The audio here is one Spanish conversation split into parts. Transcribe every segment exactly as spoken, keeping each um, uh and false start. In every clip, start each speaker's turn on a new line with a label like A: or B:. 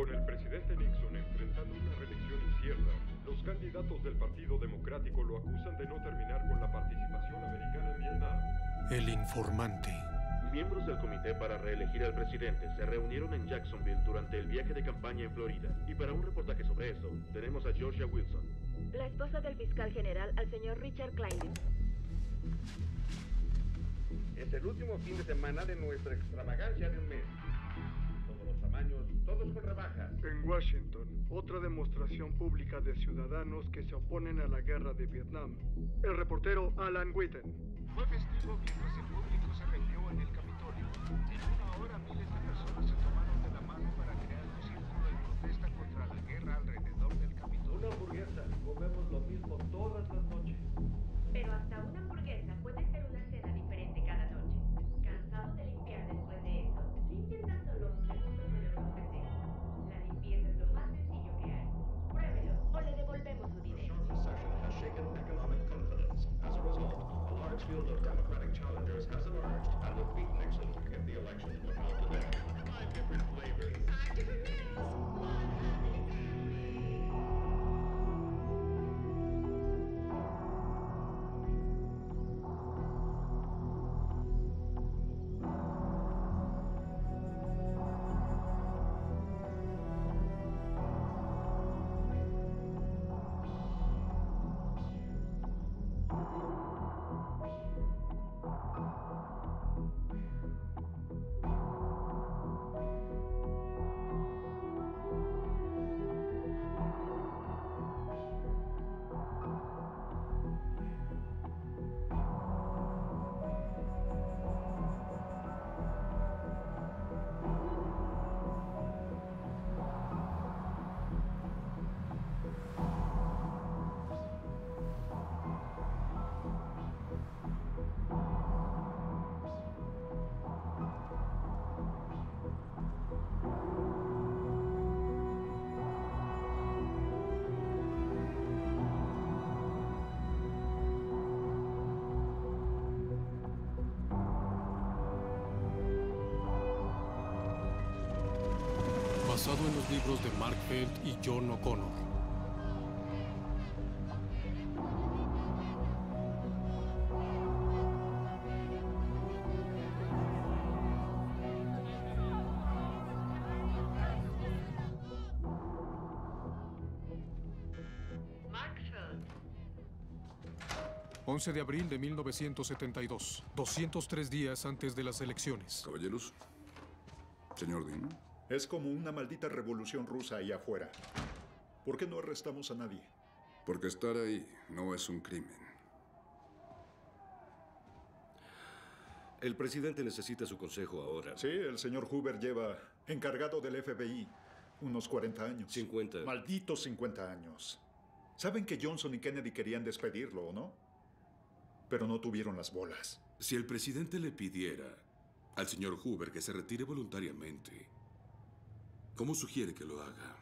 A: Con el presidente Nixon enfrentando una reelección incierta, los candidatos del Partido Democrático lo acusan de no terminar con la participación americana en Vietnam.
B: El informante.
C: Miembros del comité para reelegir al presidente se reunieron en Jacksonville durante el viaje de campaña en Florida. Y para un reportaje sobre eso, tenemos a Georgia Wilson,
D: la esposa del fiscal general, al señor Richard Klein.
E: Es el último fin de semana de nuestra extravagancia de un mes. Todos los tamaños, todos con rebajas.
F: En Washington, otra demostración pública de ciudadanos que se oponen a la guerra de Vietnam. El reportero Alan Witten.
G: Fue festivo mientras el público se reunió en el Capitolio. En una hora miles de personas se tomaron de la mano para crear un círculo de protesta contra la guerra alrededor del Capitolio.
E: Una hamburguesa, comemos lo mismo todas las noches.
D: Pero hasta una hamburguesa puede ser una cena diferente cada noche. ¿Cansado de limpiar después de eso? Limpien tan solo un segundo de los peceros. La limpieza es lo más sencillo que hay. Pruébelo o le devolvemos su dinero.
H: Large field of Democratic challengers has emerged and will beat Nixon if the election were held today. Five different flavors. Five different minutes.
B: Basado en los libros de Mark Feld y John O'Connor.
D: Mark Feld.
B: once de abril de mil novecientos setenta y dos, doscientos tres días antes de las elecciones.
I: Caballeros, señor Dean.
J: Es como una maldita revolución rusa ahí afuera. ¿Por qué no arrestamos a nadie?
I: Porque estar ahí no es un crimen.
K: El presidente necesita su consejo ahora.
J: Sí, el señor Hoover lleva encargado del F B I unos cuarenta años.
K: cincuenta.
J: Malditos cincuenta años. Saben que Johnson y Kennedy querían despedirlo, ¿o no? Pero no tuvieron las bolas.
L: Si el presidente le pidiera al señor Hoover que se retire voluntariamente, ¿cómo sugiere que lo haga?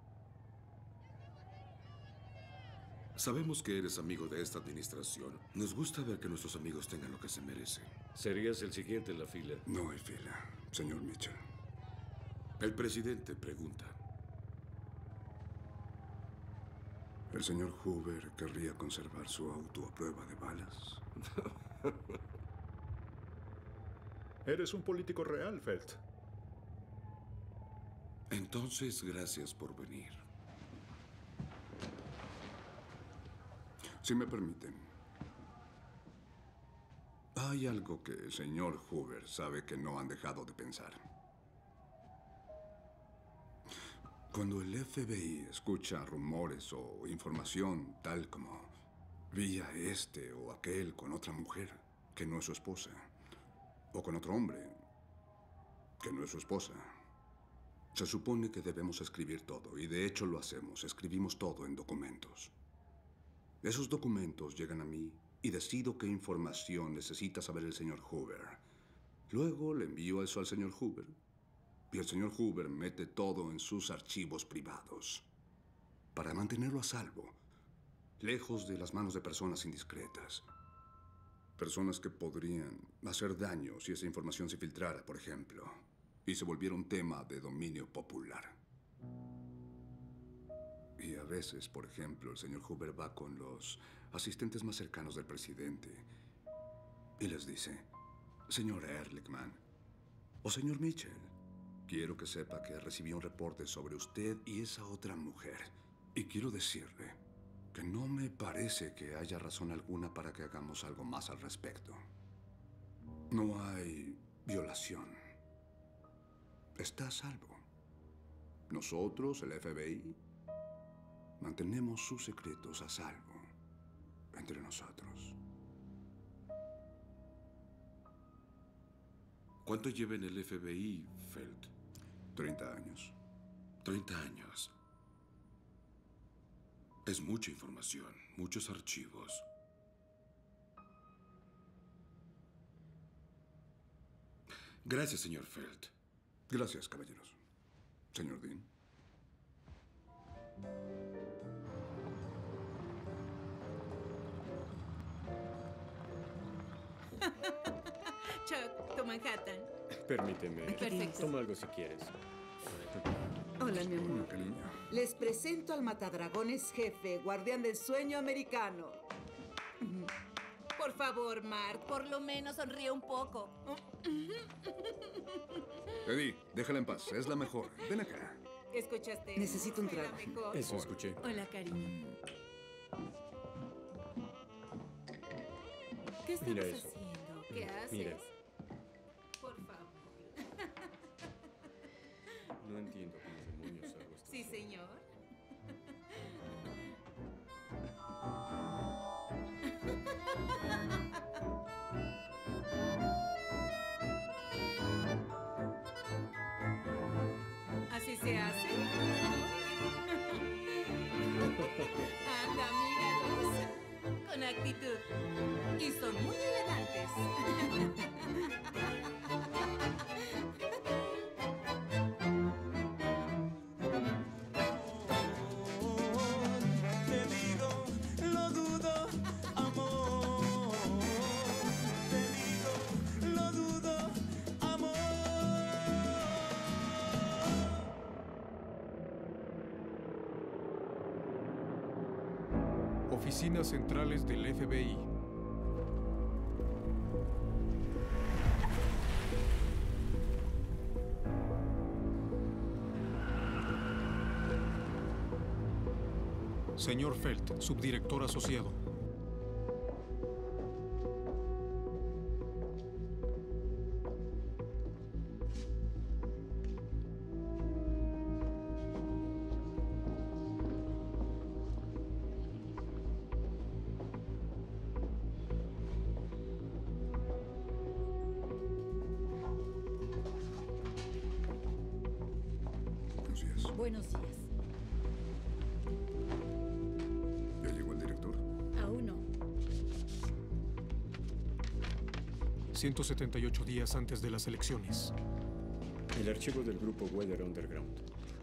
L: Sabemos que eres amigo de esta administración. Nos gusta ver que nuestros amigos tengan lo que se merecen.
K: ¿Serías el siguiente en la fila?
I: No hay fila, señor Mitchell.
L: El presidente pregunta.
I: ¿El señor Hoover querría conservar su auto a prueba de balas?
J: Eres un político real, Felt.
L: Entonces, gracias por venir.
I: Si me permiten. Hay algo que el señor Hoover sabe que no han dejado de pensar. Cuando el F B I escucha rumores o información tal como vi a este o aquel con otra mujer que no es su esposa, o con otro hombre que no es su esposa, se supone que debemos escribir todo, y de hecho lo hacemos. Escribimos todo en documentos. Esos documentos llegan a mí y decido qué información necesita saber el señor Hoover. Luego le envío eso al señor Hoover, y el señor Hoover mete todo en sus archivos privados para mantenerlo a salvo, lejos de las manos de personas indiscretas. Personas que podrían hacer daño si esa información se filtrara, por ejemplo, y se volviera un tema de dominio popular. Y a veces, por ejemplo, el señor Hoover va con los asistentes más cercanos del presidente y les dice, señor Ehrlichman o señor Mitchell, quiero que sepa que recibí un reporte sobre usted y esa otra mujer. Y quiero decirle que no me parece que haya razón alguna para que hagamos algo más al respecto. No hay violación. Está a salvo. Nosotros, el F B I, mantenemos sus secretos a salvo entre nosotros.
L: ¿Cuánto lleva en el F B I, Felt?
I: Treinta años.
L: Treinta años. Es mucha información, muchos archivos. Gracias, señor Felt.
I: Gracias, caballeros. Señor Dean.
M: Chuck, tu Manhattan.
N: Permíteme.
M: Perfecto.
N: Toma algo si quieres.
O: Hola, mi amor.
I: Cariño.
O: Les presento al matadragones jefe, guardián del sueño americano.
M: Por favor, Mark, por lo menos sonríe un poco.
I: Eddie, déjala en paz. Es la mejor. Ven acá.
M: ¿Escuchaste?
O: Necesito un trago.
N: Eso escuché.
M: Hola, cariño. ¿Qué estamos
N: Mira eso.
M: haciendo? ¿Qué haces?
N: Mira.
M: Por favor.
N: No entiendo cómo demonios hago esto.
M: Sí, señor. Así se hace. Anda, míralos. Con actitud. Y son muy elegantes.
P: Te digo, lo dudo, amor. Te digo, lo dudo, amor.
B: Oficinas centrales del F B I. Señor Felt, subdirector asociado.
I: Buenos días.
Q: Buenos días.
I: ¿Ya llegó el director?
Q: Aún no.
B: ciento setenta y ocho días antes de las elecciones.
N: El archivo del grupo Weather Underground.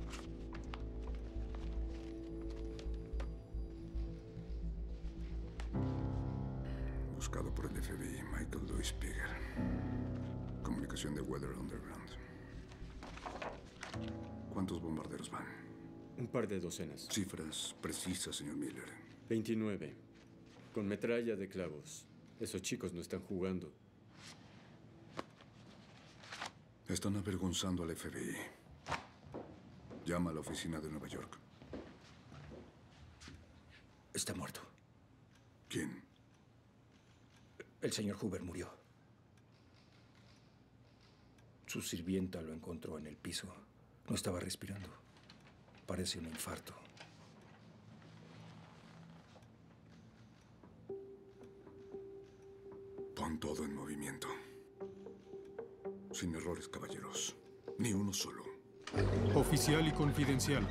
I: Buscado por el F B I, Michael Louis Pieger. Comunicación de Weather Underground. ¿Cuántos bombarderos van?
N: Un par de docenas.
I: Cifras precisas, señor Miller.
N: veintinueve. Con metralla de clavos. Esos chicos no están jugando.
I: Están avergonzando al F B I. Llama a la oficina de Nueva York.
R: Está muerto.
I: ¿Quién?
R: El señor Hoover murió. Su sirvienta lo encontró en el piso. No estaba respirando. Parece un infarto.
I: Pon todo en movimiento. Sin errores, caballeros. Ni uno solo.
B: Oficial y confidencial.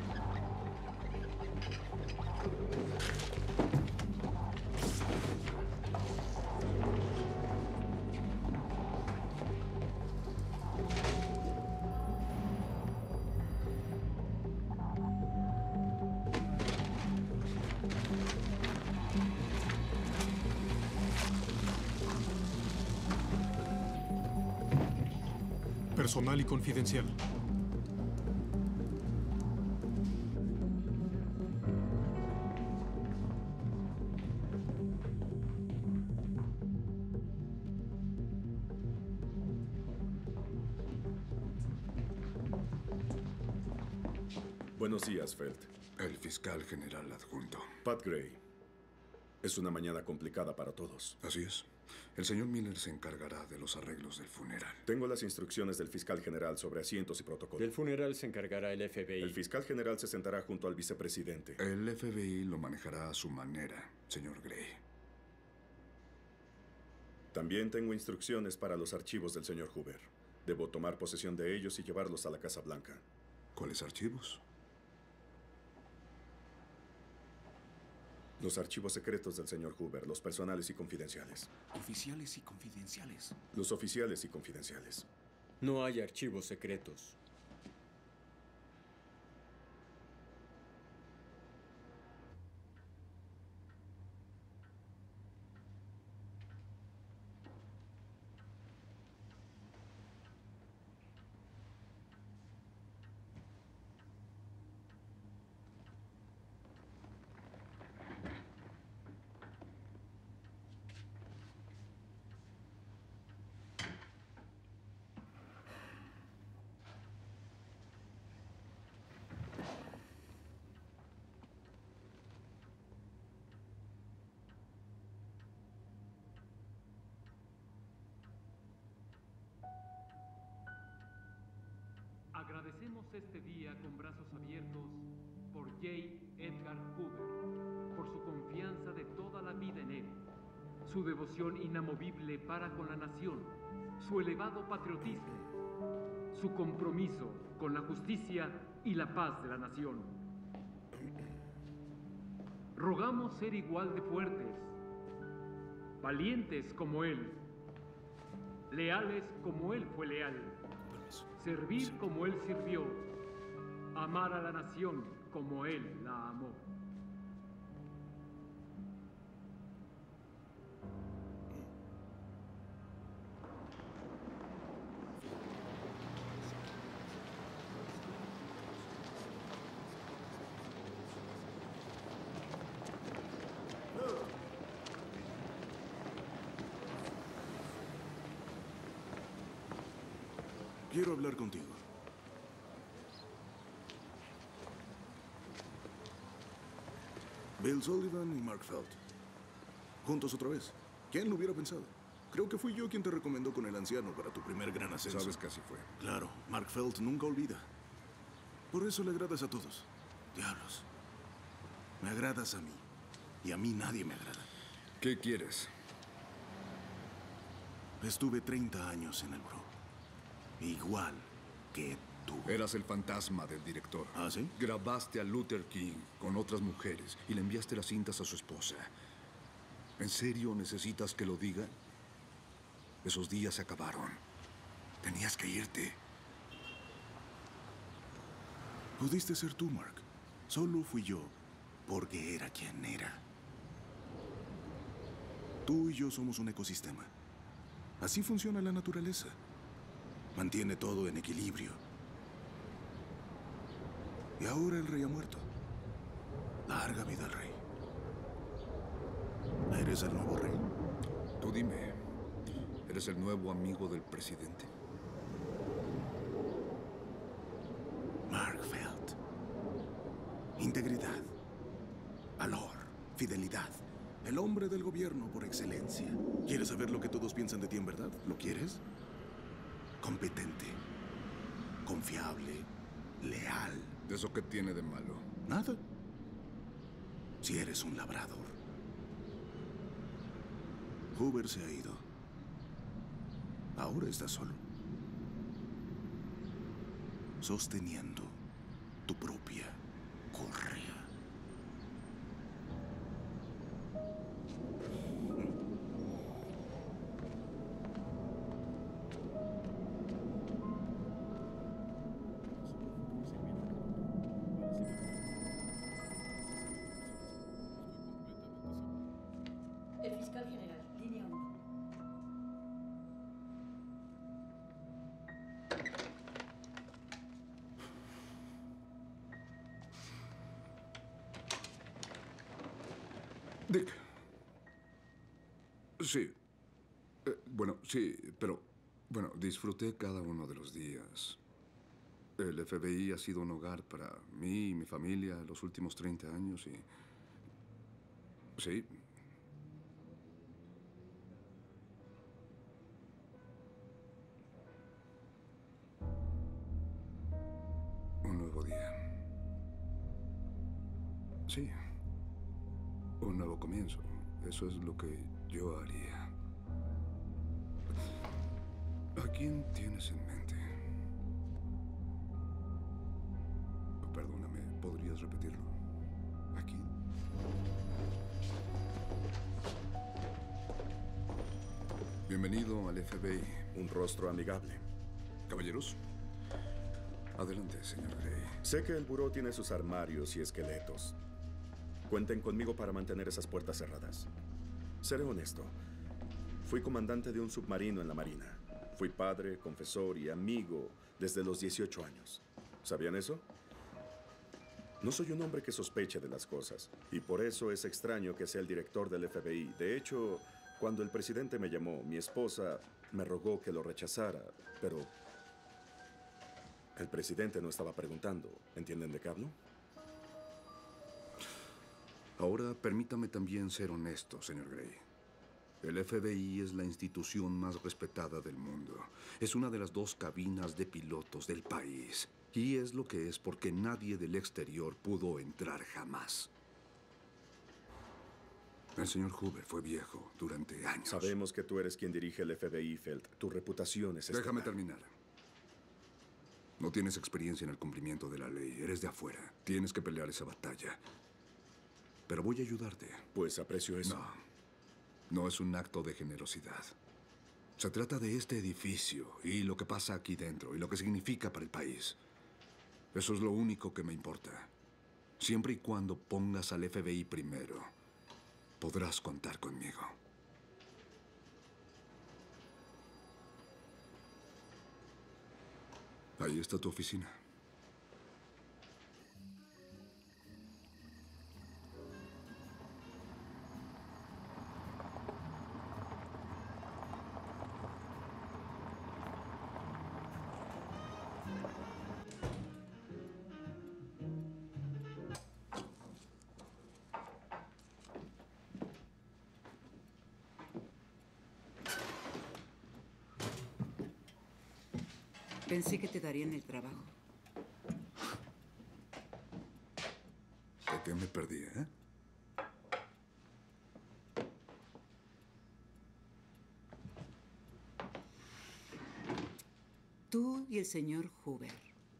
B: Personal y confidencial.
K: Buenos días, Felt.
I: El fiscal general adjunto.
K: Pat Gray. Es una mañana complicada para todos.
I: Así es. El señor Miller se encargará de los arreglos del funeral.
K: Tengo las instrucciones del fiscal general sobre asientos y protocolos.
N: Del funeral se encargará el F B I.
K: El fiscal general se sentará junto al vicepresidente.
I: El F B I lo manejará a su manera, señor Gray.
K: También tengo instrucciones para los archivos del señor Hoover. Debo tomar posesión de ellos y llevarlos a la Casa Blanca.
I: ¿Cuáles archivos?
K: Los archivos secretos del señor Hoover, los personales y confidenciales.
L: Oficiales y confidenciales.
K: Los oficiales y confidenciales.
N: No hay archivos secretos.
Q: Agradecemos este día con brazos abiertos por J. Edgar Hoover, por su confianza de toda la vida en él, su devoción inamovible para con la nación, su elevado patriotismo, su compromiso con la justicia y la paz de la nación. Rogamos ser igual de fuertes, valientes como él, leales como él fue leal, servir como él sirvió, amar a la nación como él la amó.
L: Quiero hablar contigo. Bill Sullivan y Mark Felt. Juntos otra vez. ¿Quién lo hubiera pensado? Creo que fui yo quien te recomendó con el anciano para tu primer gran ascenso.
I: Sabes que así fue.
L: Claro, Mark Felt nunca olvida. Por eso le agradas a todos. Diablos. Me agradas a mí. Y a mí nadie me agrada.
I: ¿Qué quieres?
L: Estuve treinta años en el Bro. Igual que tú.
I: Eras el fantasma del director.
L: ¿Ah, sí?
I: Grabaste a Luther King con otras mujeres y le enviaste las cintas a su esposa. ¿En serio necesitas que lo diga? Esos días se acabaron. Tenías que irte.
L: Pudiste ser tú, Mark. Solo fui yo, porque era quien era. Tú y yo somos un ecosistema. Así funciona la naturaleza. Mantiene todo en equilibrio. Y ahora el rey ha muerto. Larga vida al rey. ¿Eres el nuevo rey?
I: Tú dime, ¿eres el nuevo amigo del presidente?
L: Mark Felt. Integridad. Valor. Fidelidad. El hombre del gobierno por excelencia. ¿Quieres saber lo que todos piensan de ti en verdad? ¿Lo quieres? Competente, confiable, leal.
I: ¿Eso qué tiene de malo?
L: Nada. Si eres un labrador. Hoover se ha ido. Ahora estás solo. Sosteniendo tu propia correa.
S: El fiscal general, línea uno.
I: Dick. Sí. Eh, bueno, sí, pero... Bueno, disfruté cada uno de los días. El F B I ha sido un hogar para mí y mi familia los últimos treinta años y... Sí. Un nuevo día. Sí. Un nuevo comienzo. Eso es lo que yo haría. ¿A quién tienes en mente? Perdóname, ¿podrías repetirlo? ¿A quién? Bienvenido al F B I.
K: Un rostro amigable.
I: Caballeros, adelante, señor Gray.
K: Sé que el buró tiene sus armarios y esqueletos. Cuenten conmigo para mantener esas puertas cerradas. Seré honesto. Fui comandante de un submarino en la Marina. Fui padre, confesor y amigo desde los dieciocho años. ¿Sabían eso? No soy un hombre que sospeche de las cosas, y por eso es extraño que sea el director del F B I. De hecho, cuando el presidente me llamó, mi esposa me rogó que lo rechazara, pero el presidente no estaba preguntando. ¿Entienden de qué hablo?
I: Ahora, permítame también ser honesto, señor Gray. El F B I es la institución más respetada del mundo. Es una de las dos cabinas de pilotos del país. Y es lo que es porque nadie del exterior pudo entrar jamás. El señor Hoover fue viejo durante años.
K: Sabemos que tú eres quien dirige el F B I, Felt. Tu reputación es estelar.
I: Déjame terminar. No tienes experiencia en el cumplimiento de la ley. Eres de afuera. Tienes que pelear esa batalla. Pero voy a ayudarte.
K: Pues aprecio eso.
I: No. No es un acto de generosidad. Se trata de este edificio y lo que pasa aquí dentro y lo que significa para el país. Eso es lo único que me importa. Siempre y cuando pongas al F B I primero, podrás contar conmigo. Ahí está tu oficina.
O: Pensé que te darían el trabajo.
I: ¿De qué me perdí, eh?
O: Tú y el señor Hoover.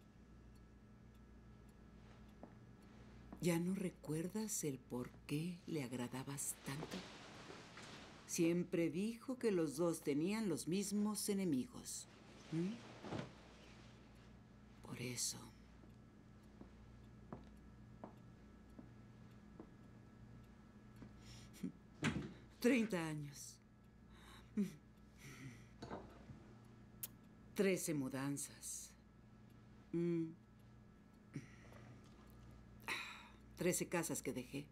O: ¿Ya no recuerdas el por qué le agradabas tanto? Siempre dijo que los dos tenían los mismos enemigos. ¿Mm? Por eso. Treinta años. Trece mudanzas. Mm. Trece casas que dejé.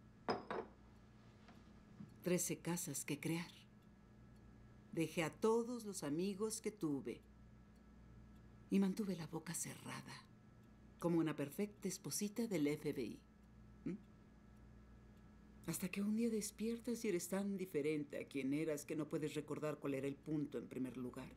O: Trece casas que crear. Dejé a todos los amigos que tuve. Y mantuve la boca cerrada, como una perfecta esposita del F B I. ¿Mm? Hasta que un día despiertas y eres tan diferente a quien eras que no puedes recordar cuál era el punto en primer lugar.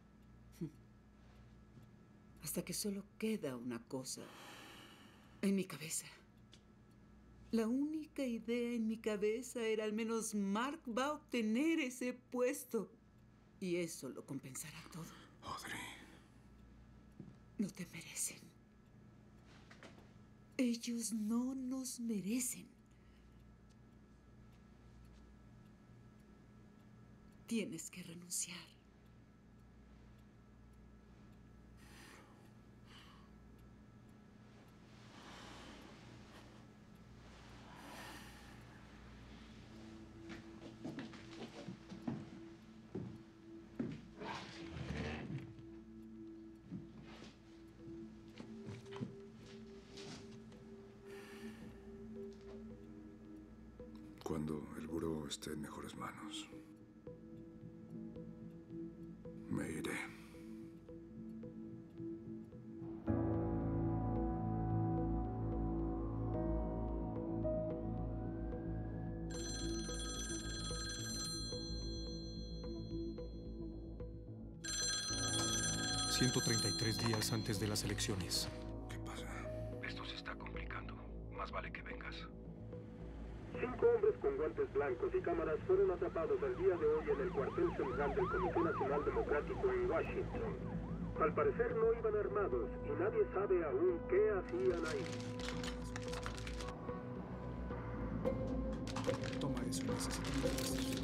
O: Hasta que solo queda una cosa en mi cabeza. La única idea en mi cabeza era al menos Mark va a obtener ese puesto. Y eso lo compensará todo.
I: Audrey.
O: No te merecen. Ellos no nos merecen. Tienes que renunciar.
I: Cuando el buró esté en mejores manos, me iré.
B: ciento treinta y tres días antes de las elecciones.
I: ¿Qué pasa?
R: Esto se está complicando. Más vale que vengas.
E: Cinco hombres con guantes blancos y cámaras fueron atrapados el día de hoy en el cuartel central del Comité Nacional Democrático en Washington. Al parecer no iban armados y nadie sabe aún qué hacían ahí.
B: Toma eso, necesito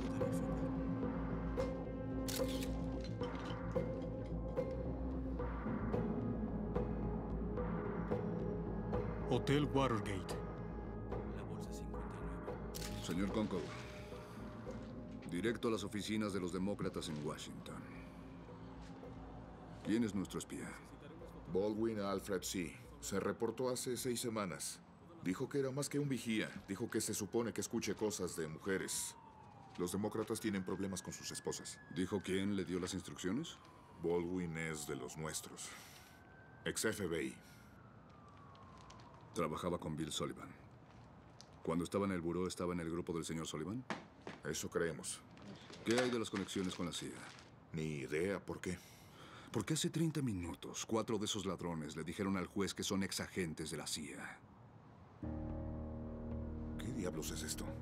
B: Hotel Watergate.
R: La bolsa cincuenta y nueve.
I: Señor Conco, directo a las oficinas de los demócratas en Washington. ¿Quién es nuestro espía?
T: Baldwin Alfred C. Se reportó hace seis semanas. Dijo que era más que un vigía. Dijo que se supone que escuche cosas de mujeres. Los demócratas tienen problemas con sus esposas.
I: ¿Dijo quién le dio las instrucciones?
T: Baldwin es de los nuestros. Ex F B I.
I: Trabajaba con Bill Sullivan. Cuando estaba en el buró, ¿estaba en el grupo del señor Sullivan?
T: Eso creemos.
I: ¿Qué hay de las conexiones con la C I A?
T: Ni idea por qué.
I: Porque hace treinta minutos, cuatro de esos ladrones le dijeron al juez que son exagentes de la C I A.
T: ¿Qué diablos es esto?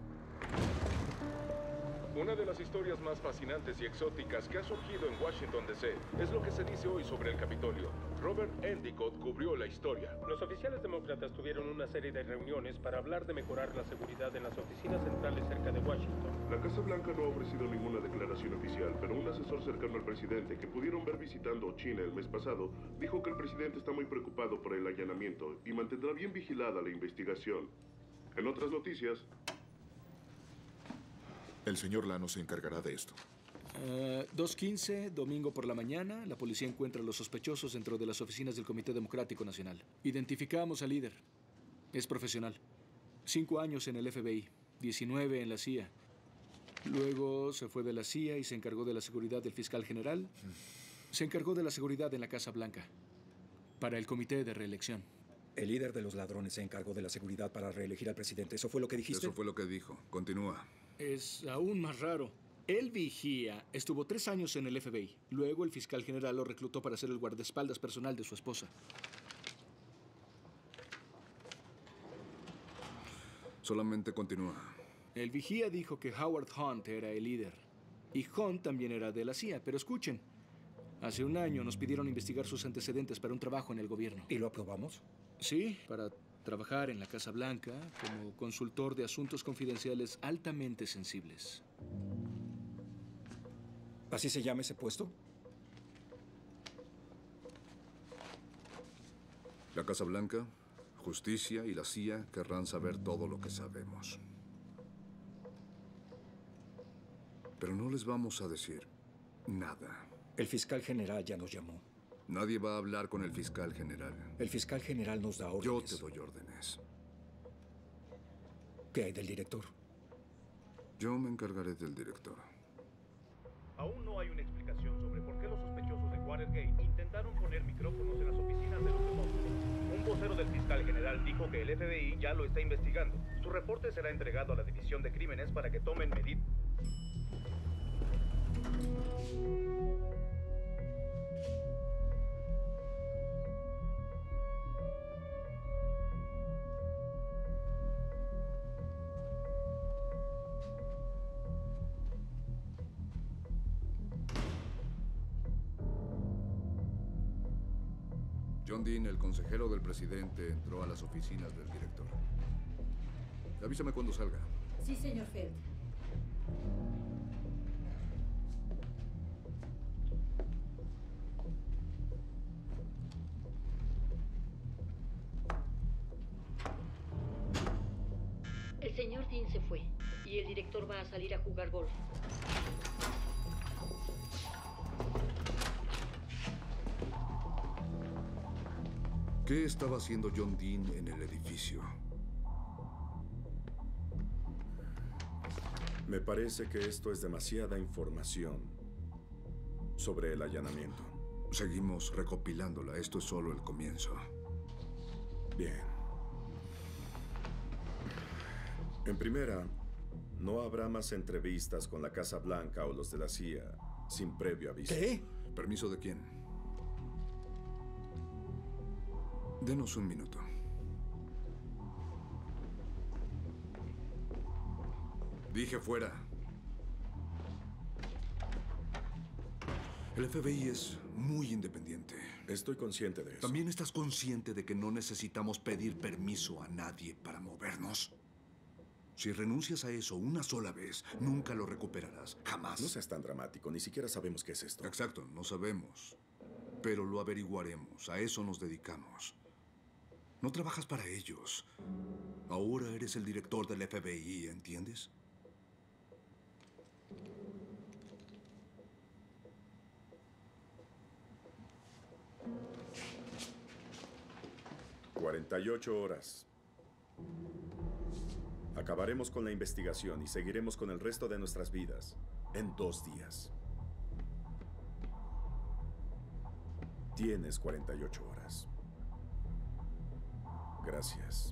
C: Una de las historias más fascinantes y exóticas que ha surgido en Washington, D C es lo que se dice hoy sobre el Capitolio. Robert Endicott cubrió la historia.
U: Los oficiales demócratas tuvieron una serie de reuniones para hablar de mejorar la seguridad en las oficinas centrales cerca de Washington.
C: La Casa Blanca no ha ofrecido ninguna declaración oficial, pero un asesor cercano al presidente que pudieron ver visitando China el mes pasado dijo que el presidente está muy preocupado por el allanamiento y mantendrá bien vigilada la investigación. En otras noticias,
T: el señor Lano se encargará de esto.
R: Uh, dos quince, domingo por la mañana, la policía encuentra a los sospechosos dentro de las oficinas del Comité Democrático Nacional. Identificamos al líder. Es profesional. Cinco años en el F B I, diecinueve en la C I A. Luego se fue de la C I A y se encargó de la seguridad del fiscal general. Se encargó de la seguridad en la Casa Blanca para el comité de reelección. El líder de los ladrones se encargó de la seguridad para reelegir al presidente. ¿Eso fue lo que dijiste?
I: Eso fue lo que dijo. Continúa.
R: Es aún más raro. El vigía estuvo tres años en el F B I. Luego el fiscal general lo reclutó para ser el guardaespaldas personal de su esposa.
I: Solamente continúa.
R: El vigía dijo que Howard Hunt era el líder. Y Hunt también era de la C I A, pero escuchen. Hace un año nos pidieron investigar sus antecedentes para un trabajo en el gobierno.
V: ¿Y lo aprobamos?
R: Sí, para trabajar en la Casa Blanca como consultor de asuntos confidenciales altamente sensibles.
V: ¿Así se llama ese puesto?
I: La Casa Blanca, Justicia y la C I A querrán saber todo lo que sabemos. Pero no les vamos a decir nada.
V: El fiscal general ya nos llamó.
I: Nadie va a hablar con el fiscal general.
V: El fiscal general nos da órdenes.
I: Yo te doy órdenes.
V: ¿Qué hay del director?
I: Yo me encargaré del director.
W: Aún no hay una explicación sobre por qué los sospechosos de Watergate intentaron poner micrófonos en las oficinas de los demócratas. Un vocero del fiscal general dijo que el F B I ya lo está investigando. Su reporte será entregado a la División de Crímenes para que tomen medidas.
I: John Dean, el consejero del presidente, entró a las oficinas del director. Avísame cuando salga.
S: Sí, señor Feld. El señor Dean se fue y el director va a salir a jugar golf.
I: ¿Qué estaba haciendo John Dean en el edificio?
K: Me parece que esto es demasiada información sobre el allanamiento.
I: Seguimos recopilándola. Esto es solo el comienzo.
K: Bien. En primera, no habrá más entrevistas con la Casa Blanca o los de la C I A sin previo aviso.
V: ¿Qué?
I: ¿Permiso de quién? Denos un minuto. Dije fuera. El F B I es muy independiente.
K: Estoy consciente de eso.
I: ¿También estás consciente de que no necesitamos pedir permiso a nadie para movernos? Si renuncias a eso una sola vez, nunca lo recuperarás. Jamás.
K: No seas tan dramático. Ni siquiera sabemos qué es esto.
I: Exacto, no sabemos. Pero lo averiguaremos. A eso nos dedicamos. No trabajas para ellos. Ahora eres el director del F B I, ¿entiendes?
K: cuarenta y ocho horas. Acabaremos con la investigación y seguiremos con el resto de nuestras vidas en dos días. Tienes cuarenta y ocho horas. Gracias.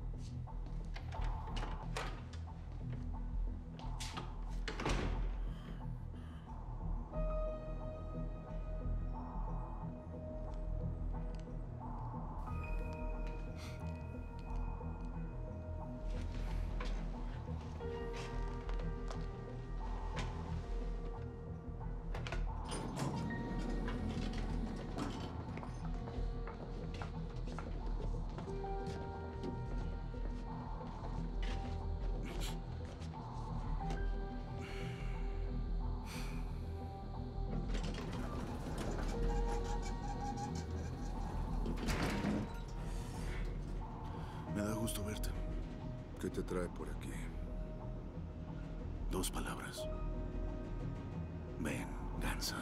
L: Me da gusto verte.
I: ¿Qué te trae por aquí?
L: Dos palabras. Venganza.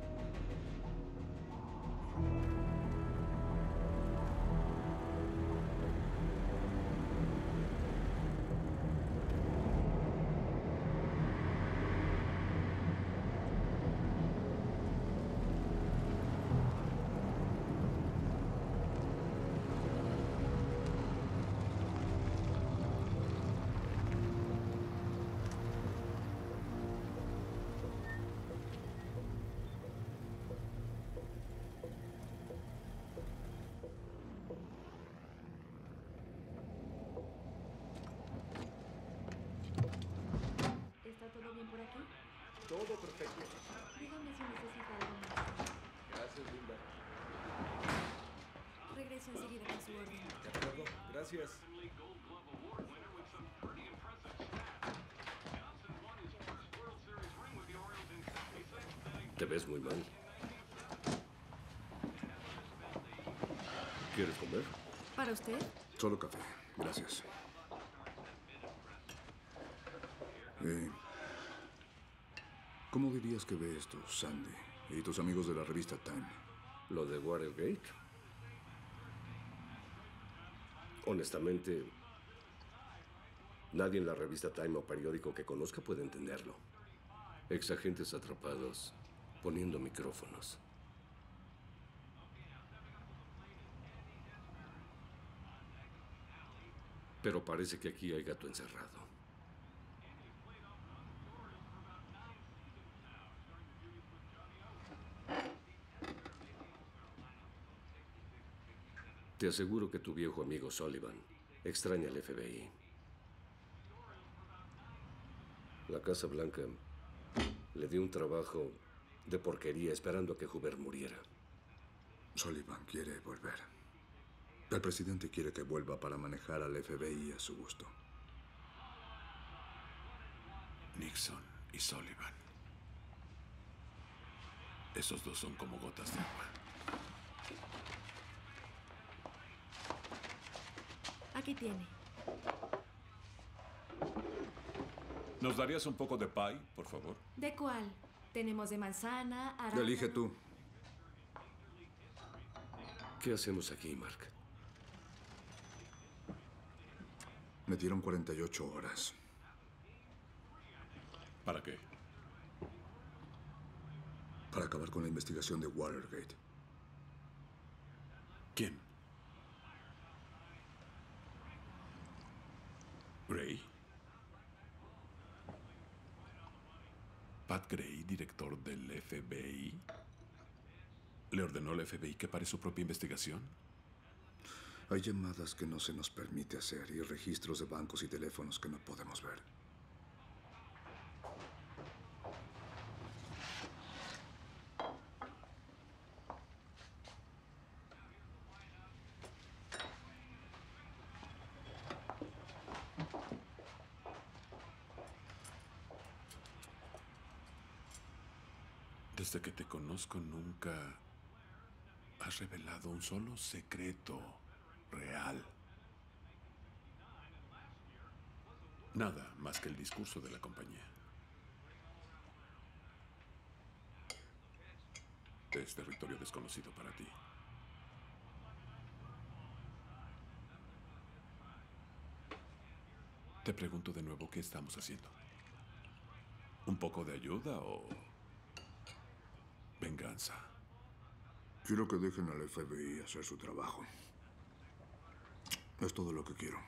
D: ¿Está todo bien por aquí?
R: Todo perfecto.
D: Dígame si necesita algo más.
R: Gracias, Linda.
D: Regreso enseguida con su orden.
R: De acuerdo. Gracias.
A: Te ves muy mal. ¿Quieres comer?
D: ¿Para usted?
I: Solo café. Gracias. Eh, ¿Cómo dirías que ve esto, Sandy? Y tus amigos de la revista Time.
A: ¿Lo de Watergate? Honestamente, nadie en la revista Time o periódico que conozca puede entenderlo. Exagentes atrapados poniendo micrófonos. Pero parece que aquí hay gato encerrado. Te aseguro que tu viejo amigo Sullivan extraña al F B I. La Casa Blanca le dio un trabajo de porquería esperando a que Hoover muriera.
I: Sullivan quiere volver. El presidente quiere que vuelva para manejar al F B I a su gusto.
L: Nixon y Sullivan. Esos dos son como gotas de agua.
D: Aquí tiene.
L: ¿Nos darías un poco de pie, por favor?
D: ¿De cuál? Tenemos de manzana, arándano.
I: Elige tú.
A: ¿Qué hacemos aquí, Mark?
I: Me dieron cuarenta y ocho horas.
L: ¿Para qué?
I: Para acabar con la investigación de Watergate.
L: ¿Quién? ¿Gray? ¿Pat Gray, director del F B I? ¿Le ordenó al F B I que pare su propia investigación?
I: Hay llamadas que no se nos permite hacer y registros de bancos y teléfonos que no podemos ver.
F: Desde que te conozco nunca has revelado un solo secreto real. Nada más que el discurso de la compañía. Es territorio desconocido para ti. Te pregunto de nuevo, ¿qué estamos haciendo? ¿Un poco de ayuda o venganza?
I: Quiero que dejen al F B I hacer su trabajo. Es todo lo que quiero.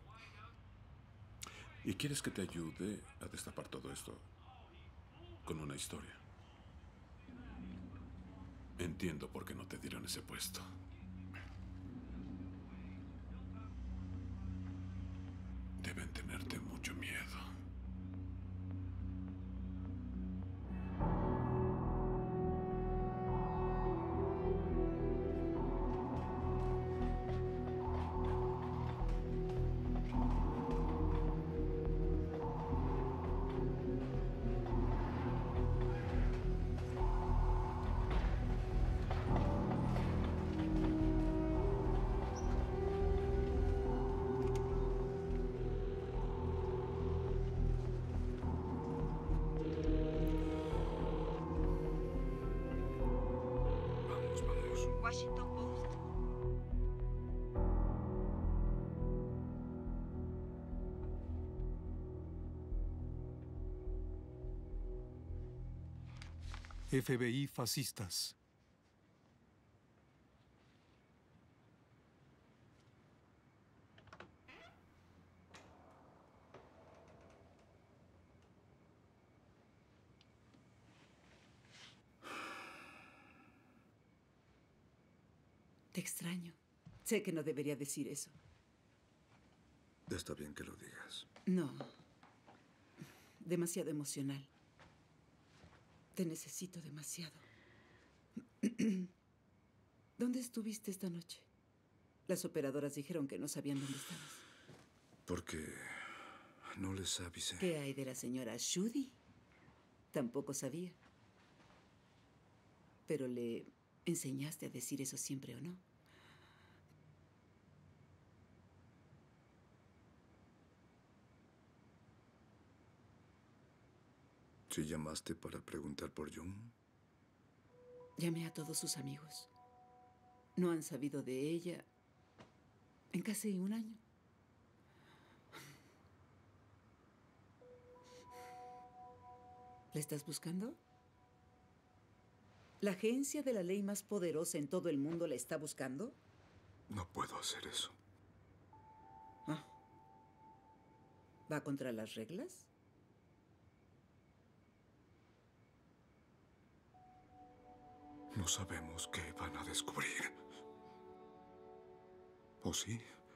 F: ¿Y quieres que te ayude a destapar todo esto con una historia? Entiendo por qué no te dieron ese puesto. Deben tenerte mucho miedo.
G: Washington Post.
B: F B I fascistas.
O: Te extraño. Sé que no debería decir eso.
I: Está bien que lo digas.
O: No. Demasiado emocional. Te necesito demasiado. ¿Dónde estuviste esta noche? Las operadoras dijeron que no sabían dónde estabas.
I: Porque no les avisé.
O: ¿Qué hay de la señora Shudi? Tampoco sabía. Pero le enseñaste a decir eso siempre, ¿o no?
I: ¿Sí llamaste para preguntar por Jung?
O: Llamé a todos sus amigos. No han sabido de ella en casi un año. ¿La estás buscando? ¿La agencia de la ley más poderosa en todo el mundo la está buscando?
I: No puedo hacer eso.
O: Ah. ¿Va contra las reglas?
I: No sabemos qué van a descubrir. ¿O sí?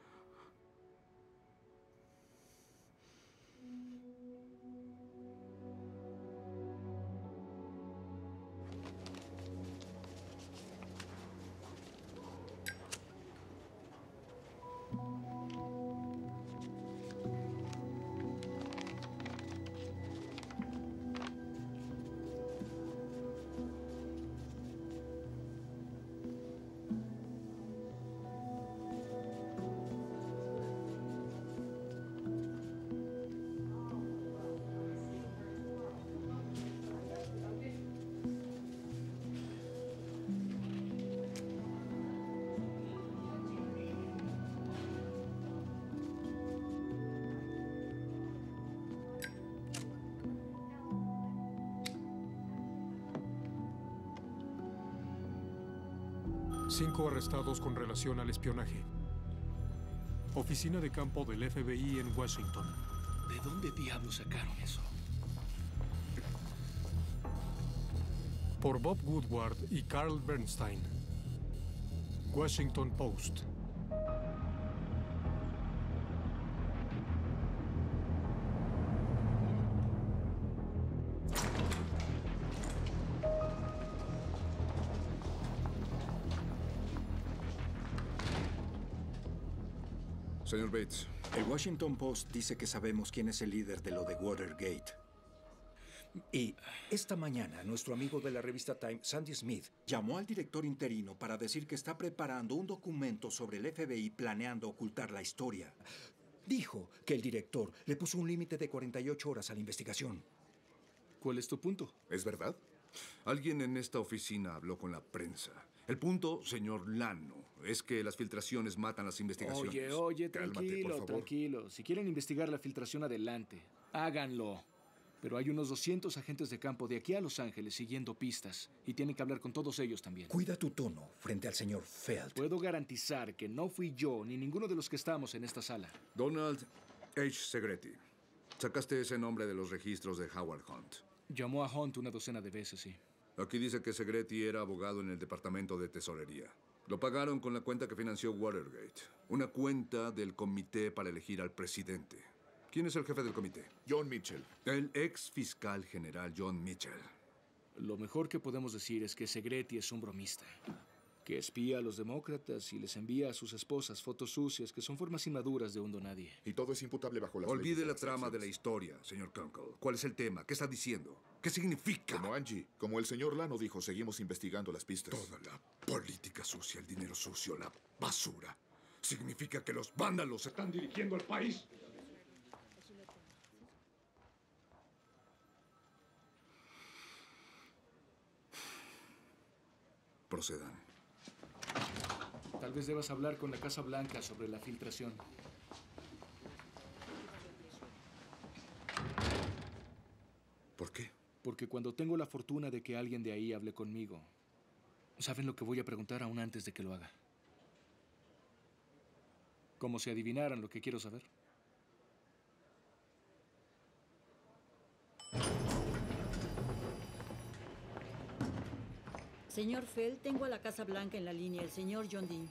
B: Cinco arrestados con relación al espionaje. Oficina de campo del F B I en Washington.
R: ¿De dónde diablos sacaron eso?
B: Por Bob Woodward y Carl Bernstein. Washington Post.
I: Señor Bates.
V: El Washington Post dice que sabemos quién es el líder de lo de Watergate. Y esta mañana, nuestro amigo de la revista Time, Sandy Smith, llamó al director interino para decir que está preparando un documento sobre el F B I planeando ocultar la historia. Dijo que el director le puso un límite de cuarenta y ocho horas a la investigación.
R: ¿Cuál es tu punto?
I: ¿Es verdad? Alguien en esta oficina habló con la prensa. El punto, señor Lano, es que las filtraciones matan las investigaciones.
R: Oye, oye,
I: Cálmate,
R: tranquilo,
I: por favor.
R: tranquilo. Si quieren investigar la filtración, adelante. Háganlo. Pero hay unos doscientos agentes de campo de aquí a Los Ángeles siguiendo pistas. Y tienen que hablar con todos ellos también.
V: Cuida tu tono frente al señor Feld.
R: Puedo garantizar que no fui yo ni ninguno de los que estamos en esta sala.
I: Donald H. Segretti. Sacaste ese nombre de los registros de Howard Hunt.
R: Llamó a Hunt una docena de veces, sí.
I: Aquí dice que Segretti era abogado en el Departamento de Tesorería. Lo pagaron con la cuenta que financió Watergate. Una cuenta del comité para elegir al presidente. ¿Quién es el jefe del comité?
T: John Mitchell.
I: El ex fiscal general John Mitchell.
R: Lo mejor que podemos decir es que Segretti es un bromista. Que espía a los demócratas y les envía a sus esposas fotos sucias que son formas inmaduras de un donadie.
T: Y todo es imputable bajo las
I: Olvide
T: leyes de
I: la
T: las
I: trama de
T: elecciones.
I: la historia, señor Kunkel. ¿Cuál es el tema? ¿Qué está diciendo? ¿Qué significa?
T: Como Angie, como el señor Lano dijo, seguimos investigando las pistas.
I: Toda la política sucia, el dinero sucio, la basura. ¿Significa que los vándalos están dirigiendo el país? Procedan.
R: Tal vez debas hablar con la Casa Blanca sobre la filtración.
I: ¿Por qué?
R: Porque cuando tengo la fortuna de que alguien de ahí hable conmigo, saben lo que voy a preguntar aún antes de que lo haga. Como si adivinaran lo que quiero saber.
S: Señor Feld, tengo a la Casa Blanca en la línea, el señor John Dean.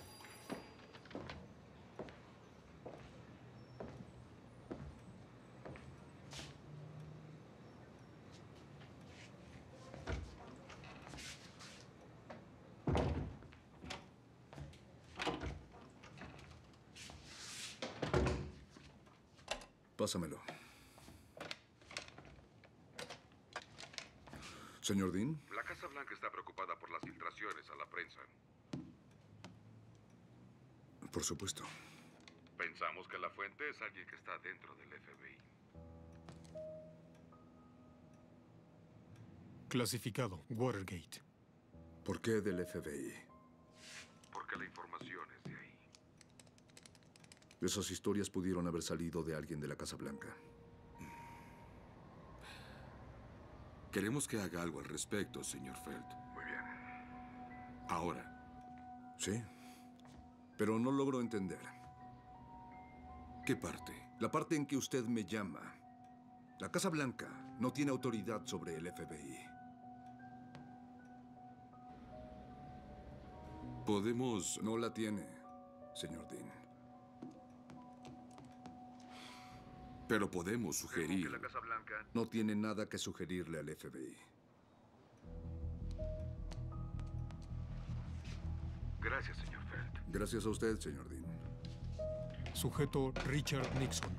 I: Pásamelo. Señor Dean.
G: La Casa Blanca está preocupada por las filtraciones a la prensa.
I: Por supuesto.
G: Pensamos que la fuente es alguien que está dentro del F B I.
B: Clasificado, Watergate.
I: ¿Por qué del F B I?
G: Porque la información es de ahí.
I: Esas historias pudieron haber salido de alguien de la Casa Blanca.
F: Queremos que haga algo al respecto, señor Feld.
G: Muy bien.
F: Ahora.
I: Sí. Pero no logro entender.
F: ¿Qué parte?
I: La parte en que usted me llama. La Casa Blanca no tiene autoridad sobre el F B I.
F: Podemos...
I: No la tiene, señor Dean.
F: Pero podemos sugerir...
G: Que la Casa Blanca...
I: No tiene nada que sugerirle al F B I.
G: Gracias, señor Feld.
I: Gracias a usted, señor Dean.
B: Sujeto Richard Nixon.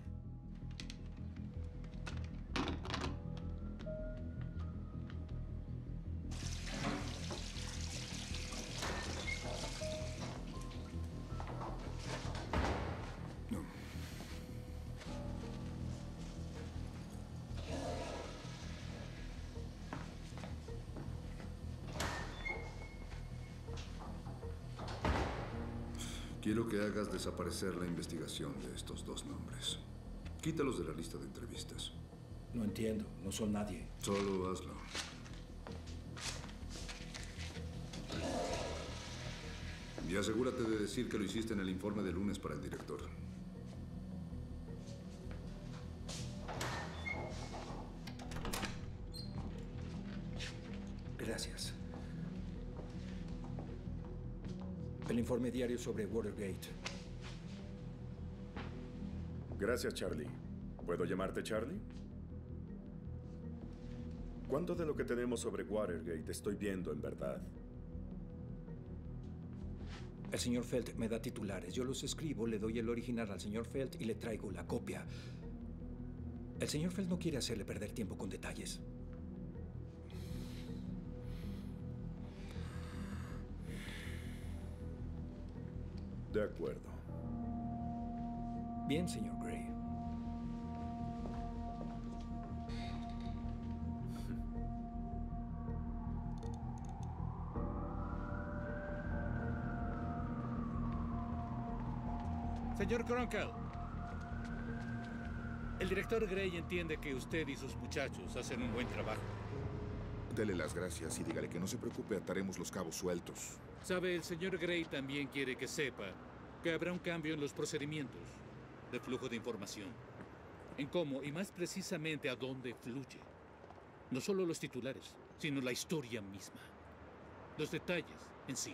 I: Quiero que hagas desaparecer la investigación de estos dos nombres. Quítalos de la lista de entrevistas.
V: No entiendo, no son nadie.
I: Solo hazlo. Y asegúrate de decir que lo hiciste en el informe de lunes para el director.
V: Gracias. El informe diario sobre Watergate.
H: Gracias, Charlie. ¿Puedo llamarte Charlie? ¿Cuánto de lo que tenemos sobre Watergate estoy viendo en verdad?
V: El señor Felt me da titulares. Yo los escribo, le doy el original al señor Felt y le traigo la copia. El señor Felt no quiere hacerle perder tiempo con detalles.
H: De acuerdo.
V: Bien, señor Gray.
J: Señor Kronkel, el director Gray entiende que usted y sus muchachos hacen un buen trabajo.
T: Dele las gracias y dígale que no se preocupe, ataremos los cabos sueltos.
J: Sabe, el señor Gray también quiere que sepa que habrá un cambio en los procedimientos de flujo de información, en cómo y más precisamente a dónde fluye. No solo los titulares, sino la historia misma. Los detalles en sí.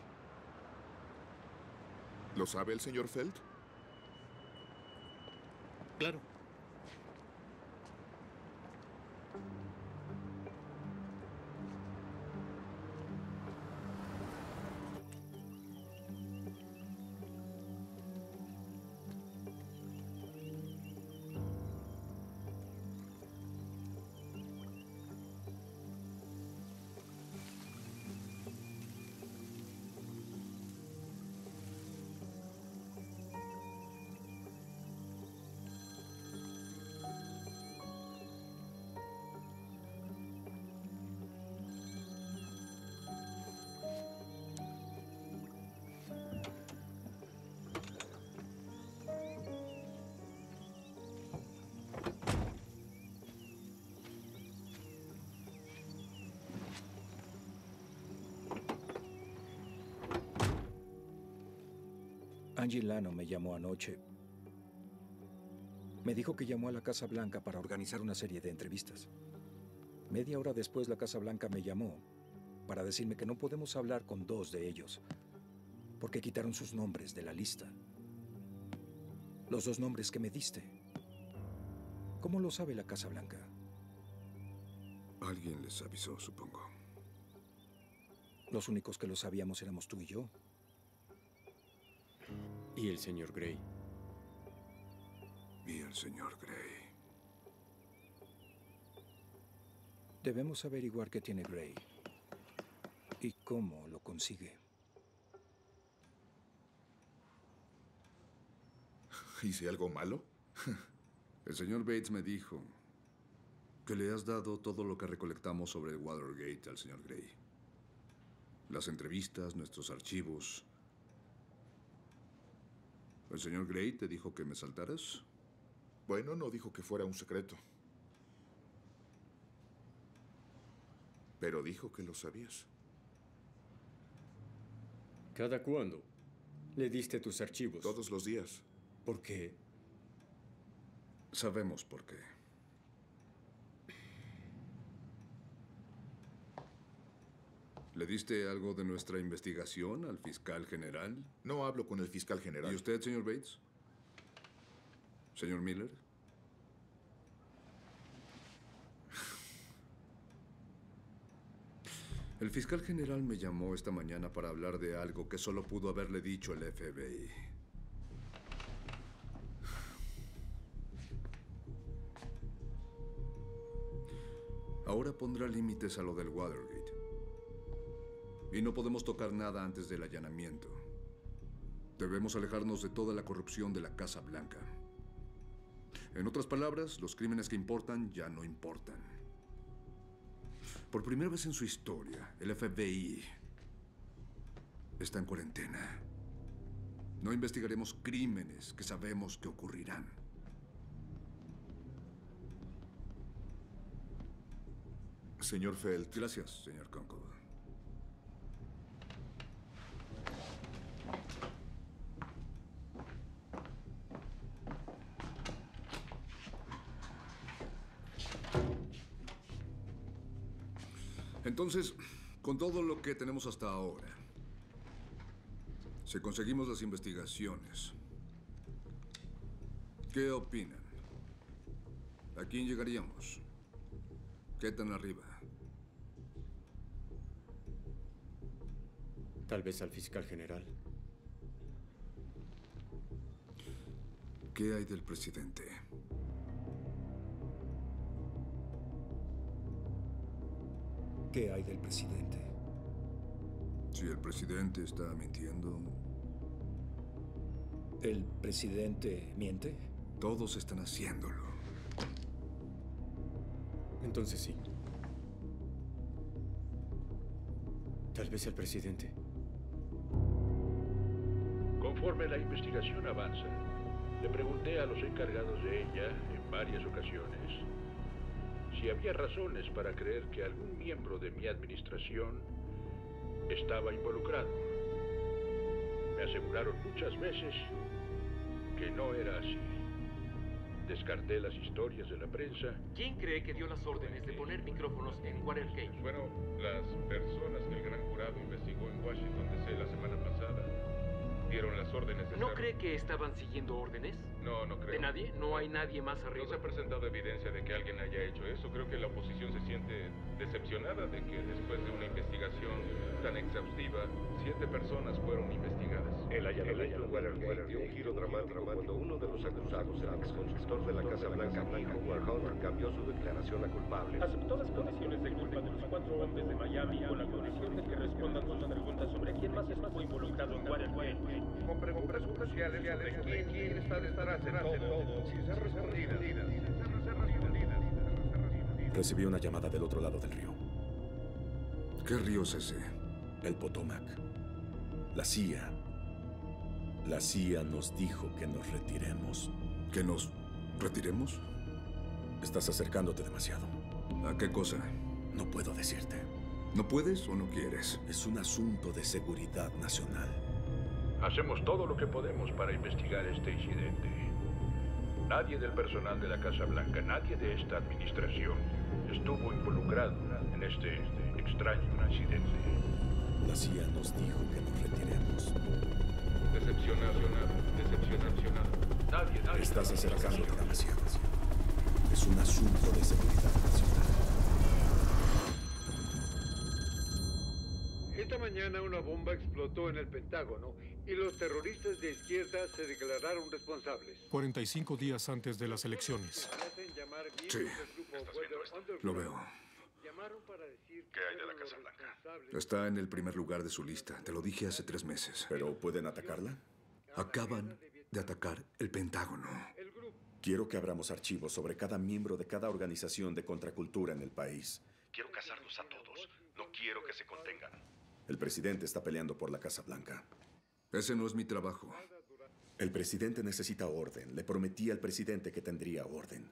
T: ¿Lo sabe el señor Felt?
J: Claro.
V: Angie Lano me llamó anoche. Me dijo que llamó a la Casa Blanca para organizar una serie de entrevistas. Media hora después, la Casa Blanca me llamó para decirme que no podemos hablar con dos de ellos porque quitaron sus nombres de la lista. Los dos nombres que me diste. ¿Cómo lo sabe la Casa Blanca?
I: Alguien les avisó, supongo.
V: Los únicos que lo sabíamos éramos tú y yo.
N: ¿Y el señor Gray?
I: Y el señor Gray.
V: Debemos averiguar qué tiene Gray y cómo lo consigue.
T: ¿Hice algo malo?
H: El señor Bates me dijo que le has dado todo lo que recolectamos sobre el Watergate al señor Gray. Las entrevistas, nuestros archivos. ¿El señor Gray te dijo que me saltaras?
T: Bueno, no dijo que fuera un secreto. Pero dijo que lo sabías.
N: ¿Cada cuándo le diste tus archivos?
T: Todos los días.
N: ¿Por qué?
H: Sabemos por qué. ¿Le diste algo de nuestra investigación al fiscal general?
T: No hablo con el fiscal general.
H: ¿Y usted, señor Bates? ¿Señor Miller? El fiscal general me llamó esta mañana para hablar de algo que solo pudo haberle dicho el F B I. Ahora pondrá límites a lo del Watergate. Y no podemos tocar nada antes del allanamiento. Debemos alejarnos de toda la corrupción de la Casa Blanca. En otras palabras, los crímenes que importan ya no importan. Por primera vez en su historia, el F B I está en cuarentena. No investigaremos crímenes que sabemos que ocurrirán.
T: Señor Felt.
H: Gracias, señor Concord. Entonces, con todo lo que tenemos hasta ahora, si conseguimos las investigaciones, ¿qué opinan? ¿A quién llegaríamos? ¿Qué tan arriba?
N: Tal vez al fiscal general.
H: ¿Qué hay del presidente?
V: ¿Qué hay del presidente?
H: Si el presidente está mintiendo...
V: ¿El presidente miente?
H: Todos están haciéndolo.
N: Entonces sí. Tal vez el presidente.
M: Conforme la investigación avanza, le pregunté a los encargados de ella en varias ocasiones si había razones para creer que algún miembro de mi administración estaba involucrado. Me aseguraron muchas veces que no era así. Descarté las historias de la prensa.
P: ¿Quién cree que dio las órdenes de poner micrófonos en Watergate?
G: Bueno, las personas que el gran jurado investigó en Washington D C la semana pasada dieron las órdenes de
P: ¿No
G: hacerlo.
P: cree que estaban siguiendo órdenes?
G: No, no creo.
P: ¿De nadie? ¿No hay nadie más arriba?
G: No se ha presentado evidencia de que alguien haya hecho eso. Creo que la oposición se siente decepcionada de que después de una investigación tan exhaustiva, siete personas fueron investigadas.
A: El allanamiento en Watergate dio un giro dramático cuando uno de los acusados, el exconstructor de la Casa Blanca, dijo que Hunter cambió su declaración a culpable.
U: Aceptó las condiciones de culpa de los cuatro hombres de Miami con la condición de que respondan sus preguntas sobre quién más estuvo involucrado en Watergate.
G: Con preguntas cruciales sobre quién, quién está detrás de todo, sin ser respondidas.
K: Recibí una llamada del otro lado del río.
H: ¿Qué río es ese?
K: El Potomac. La C I A. La C I A nos dijo que nos retiremos.
H: ¿Que nos retiremos?
K: Estás acercándote demasiado.
H: ¿A qué cosa?
K: No puedo decirte.
H: ¿No puedes o no quieres?
K: Es un asunto de seguridad nacional.
M: Hacemos todo lo que podemos para investigar este incidente. Nadie del personal de la Casa Blanca, nadie de esta administración estuvo involucrado en este extraño incidente.
K: La C I A nos dijo que nos retiremos.
G: Decepcionado, decepcionado.
M: Nadie, nadie.
K: Estás acercándote demasiado. Es un asunto de seguridad nacional.
Q: Esta mañana una bomba explotó en el Pentágono y los terroristas de izquierda se declararon responsables.
B: cuarenta y cinco días antes de las elecciones.
H: Sí, lo veo.
G: ¿Qué hay de la Casa Blanca?
H: Está en el primer lugar de su lista. Te lo dije hace tres meses.
K: ¿Pero pueden atacarla?
H: Acaban de atacar el Pentágono.
K: Quiero que abramos archivos sobre cada miembro de cada organización de contracultura en el país.
G: Quiero cazarlos a todos. No quiero que se contengan.
K: El presidente está peleando por la Casa Blanca.
H: Ese no es mi trabajo.
K: El presidente necesita orden. Le prometí al presidente que tendría orden.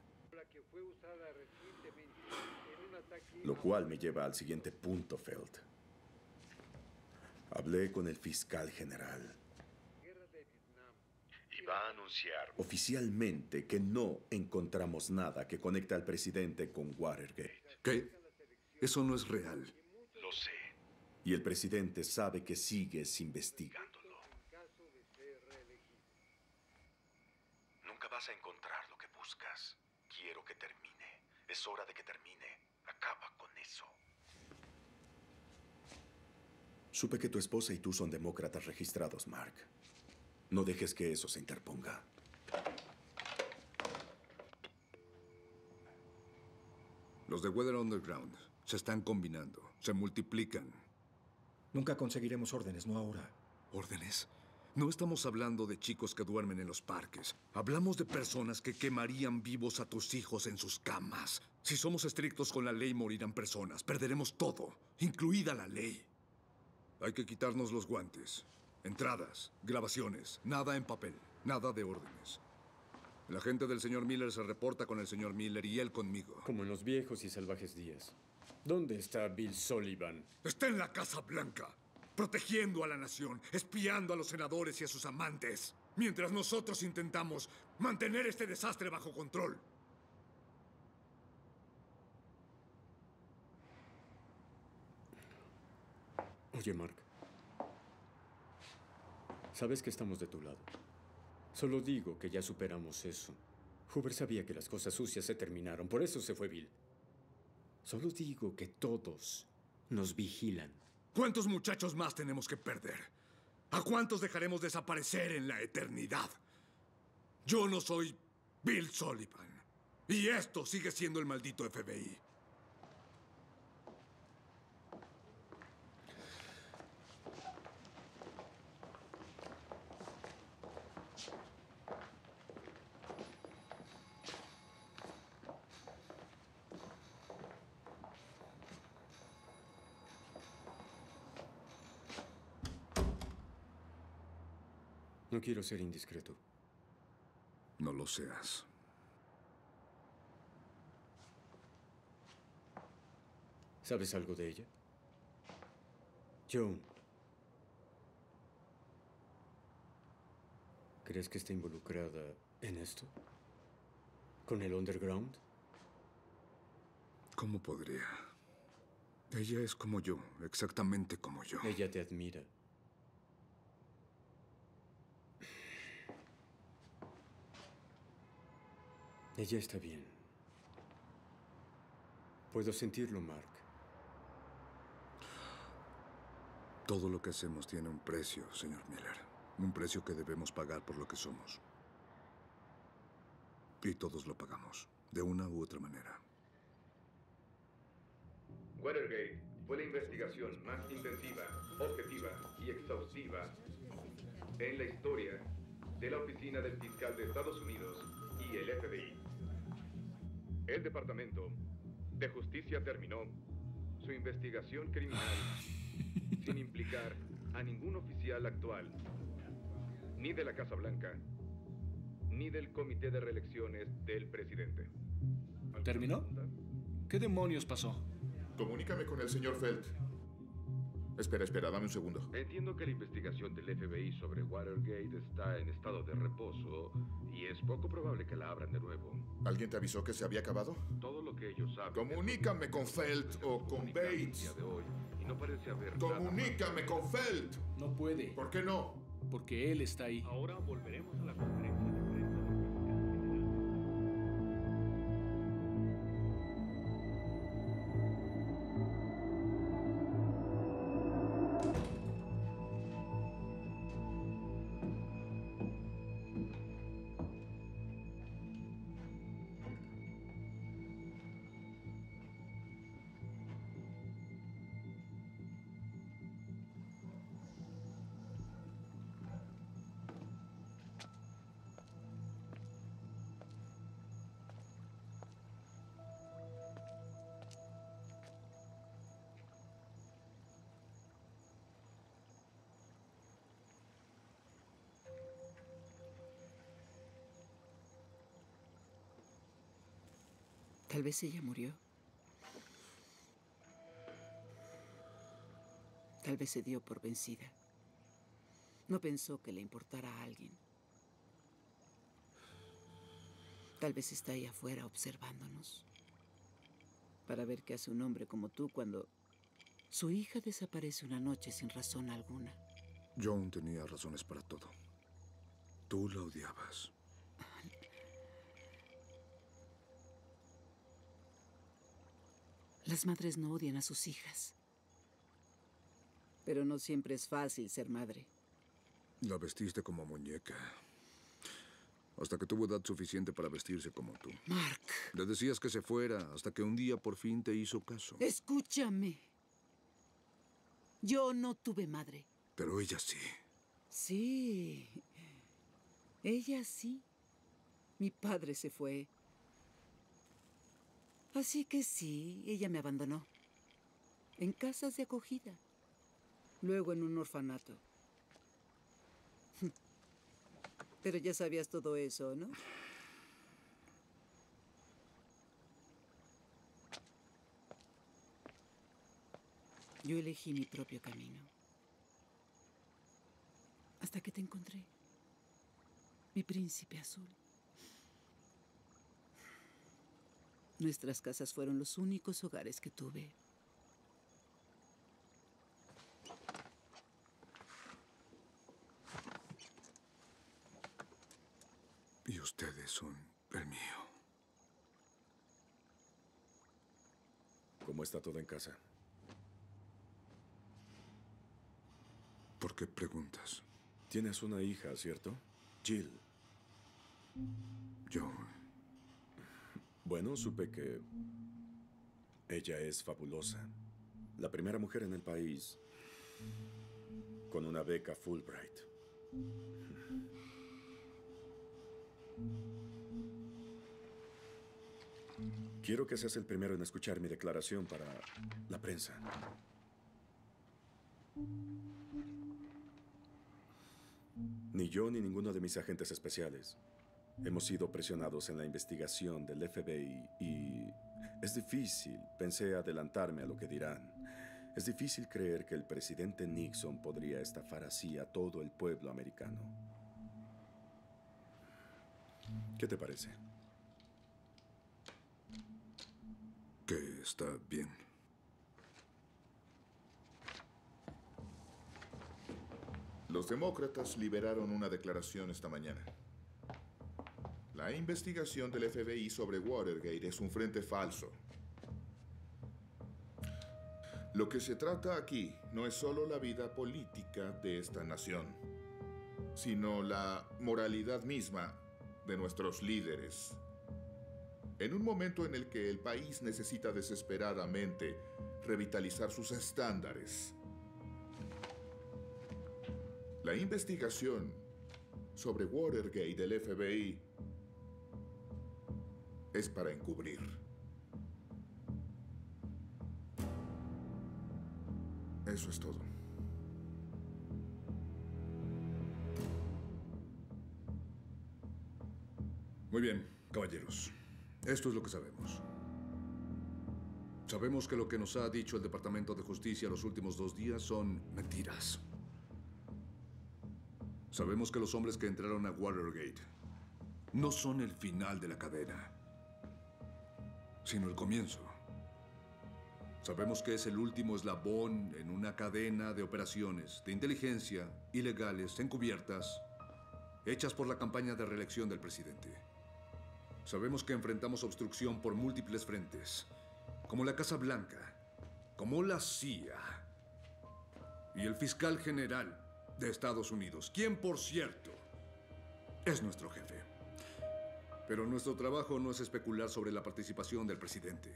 K: Lo cual me lleva al siguiente punto, Feld. Hablé con el fiscal general.
G: Y va a anunciar
K: Oficialmente que no encontramos nada que conecte al presidente con Watergate.
H: ¿Qué? Eso no es real.
G: Lo sé.
K: Y el presidente sabe que sigues investigándolo.
G: Nunca vas a encontrar lo que buscas. Quiero que termine. Es hora de que termine. Acaba con eso.
K: Supe que tu esposa y tú son demócratas registrados, Mark. No dejes que eso se interponga.
H: Los de Weather Underground se están combinando, se multiplican.
V: Nunca conseguiremos órdenes, no ahora.
H: ¿Órdenes? No estamos hablando de chicos que duermen en los parques. Hablamos de personas que quemarían vivos a tus hijos en sus camas. Si somos estrictos con la ley, morirán personas. Perderemos todo, incluida la ley. Hay que quitarnos los guantes. Entradas, grabaciones, nada en papel, nada de órdenes. El agente del señor Miller se reporta con el señor Miller y él conmigo.
N: Como en los viejos y salvajes días. ¿Dónde está Bill Sullivan?
H: Está en la Casa Blanca, protegiendo a la nación, espiando a los senadores y a sus amantes, mientras nosotros intentamos mantener este desastre bajo control.
N: Oye, Mark. Sabes que estamos de tu lado. Solo digo que ya superamos eso. Hoover sabía que las cosas sucias se terminaron, por eso se fue Bill. Solo digo que todos nos vigilan.
H: ¿Cuántos muchachos más tenemos que perder? ¿A cuántos dejaremos desaparecer en la eternidad? Yo no soy Bill Sullivan. Y esto sigue siendo el maldito F B I.
N: No quiero ser indiscreto.
H: No lo seas.
N: ¿Sabes algo de ella? Joan. ¿Crees que está involucrada en esto? ¿Con el underground?
H: ¿Cómo podría? Ella es como yo, exactamente como yo.
N: Ella te admira. Ella está bien. Puedo sentirlo, Mark.
H: Todo lo que hacemos tiene un precio, señor Miller. Un precio que debemos pagar por lo que somos. Y todos lo pagamos, de una u otra manera.
G: Watergate fue la investigación más intensiva, objetiva y exhaustiva en la historia de la Oficina del Fiscal de Estados Unidos y el F B I. El Departamento de Justicia terminó su investigación criminal sin implicar a ningún oficial actual, ni de la Casa Blanca, ni del Comité de Reelecciones del presidente.
R: ¿Terminó? ¿Qué demonios pasó?
T: Comunícame con el señor Felt. Espera, espera, dame un segundo.
G: Entiendo que la investigación del F B I sobre Watergate está en estado de reposo y es poco probable que la abran de nuevo.
T: ¿Alguien te avisó que se había acabado?
G: Todo lo que ellos saben...
T: Comunícame con Felt o con Bates.
G: De hoy, y no parece haber
T: Comunícame
G: nada
T: con Felt.
R: No puede.
T: ¿Por qué no?
R: Porque él está ahí.
U: Ahora volveremos a la conferencia de prensa.
O: Tal vez ella murió. Tal vez se dio por vencida. No pensó que le importara a alguien. Tal vez está ahí afuera observándonos. Para ver qué hace un hombre como tú cuando su hija desaparece una noche sin razón alguna.
H: Joan tenía razones para todo. Tú la odiabas.
O: Las madres no odian a sus hijas. Pero no siempre es fácil ser madre.
H: La vestiste como muñeca. Hasta que tuvo edad suficiente para vestirse como tú.
O: Mark.
H: Le decías que se fuera hasta que un día por fin te hizo caso.
O: Escúchame. Yo no tuve madre.
H: Pero ella sí.
O: Sí. Ella sí. Mi padre se fue. Así que sí, ella me abandonó. En casas de acogida. Luego en un orfanato. Pero ya sabías todo eso, ¿no? Yo elegí mi propio camino. Hasta que te encontré. Mi príncipe azul. Nuestras casas fueron los únicos hogares que tuve.
H: Y ustedes son el mío.
F: ¿Cómo está todo en casa?
H: ¿Por qué preguntas?
F: Tienes una hija, ¿cierto? Jill.
I: Yo.
K: Bueno, supe que ella es fabulosa. La primera mujer en el país con una beca Fulbright. Quiero que seas el primero en escuchar mi declaración para la prensa. Ni yo ni ninguno de mis agentes especiales hemos sido presionados en la investigación del F B I y es difícil, pensé, adelantarme a lo que dirán. Es difícil creer que el presidente Nixon podría estafar así a todo el pueblo americano. ¿Qué te parece?
I: Que está bien.
T: Los demócratas liberaron una declaración esta mañana. La investigación del F B I sobre Watergate es un frente falso. Lo que se trata aquí no es solo la vida política de esta nación, sino la moralidad misma de nuestros líderes. En un momento en el que el país necesita desesperadamente revitalizar sus estándares, la investigación sobre Watergate del F B I es para encubrir. Eso es todo.
H: Muy bien, caballeros. Esto es lo que sabemos. Sabemos que lo que nos ha dicho el Departamento de Justicia los últimos dos días son mentiras. Sabemos que los hombres que entraron a Watergate no son el final de la cadena, sino el comienzo. Sabemos que es el último eslabón en una cadena de operaciones de inteligencia ilegales, encubiertas, hechas por la campaña de reelección del presidente. Sabemos que enfrentamos obstrucción por múltiples frentes, como la Casa Blanca, como la C I A y el fiscal general de Estados Unidos, quien, por cierto, es nuestro jefe. Pero nuestro trabajo no es especular sobre la participación del presidente.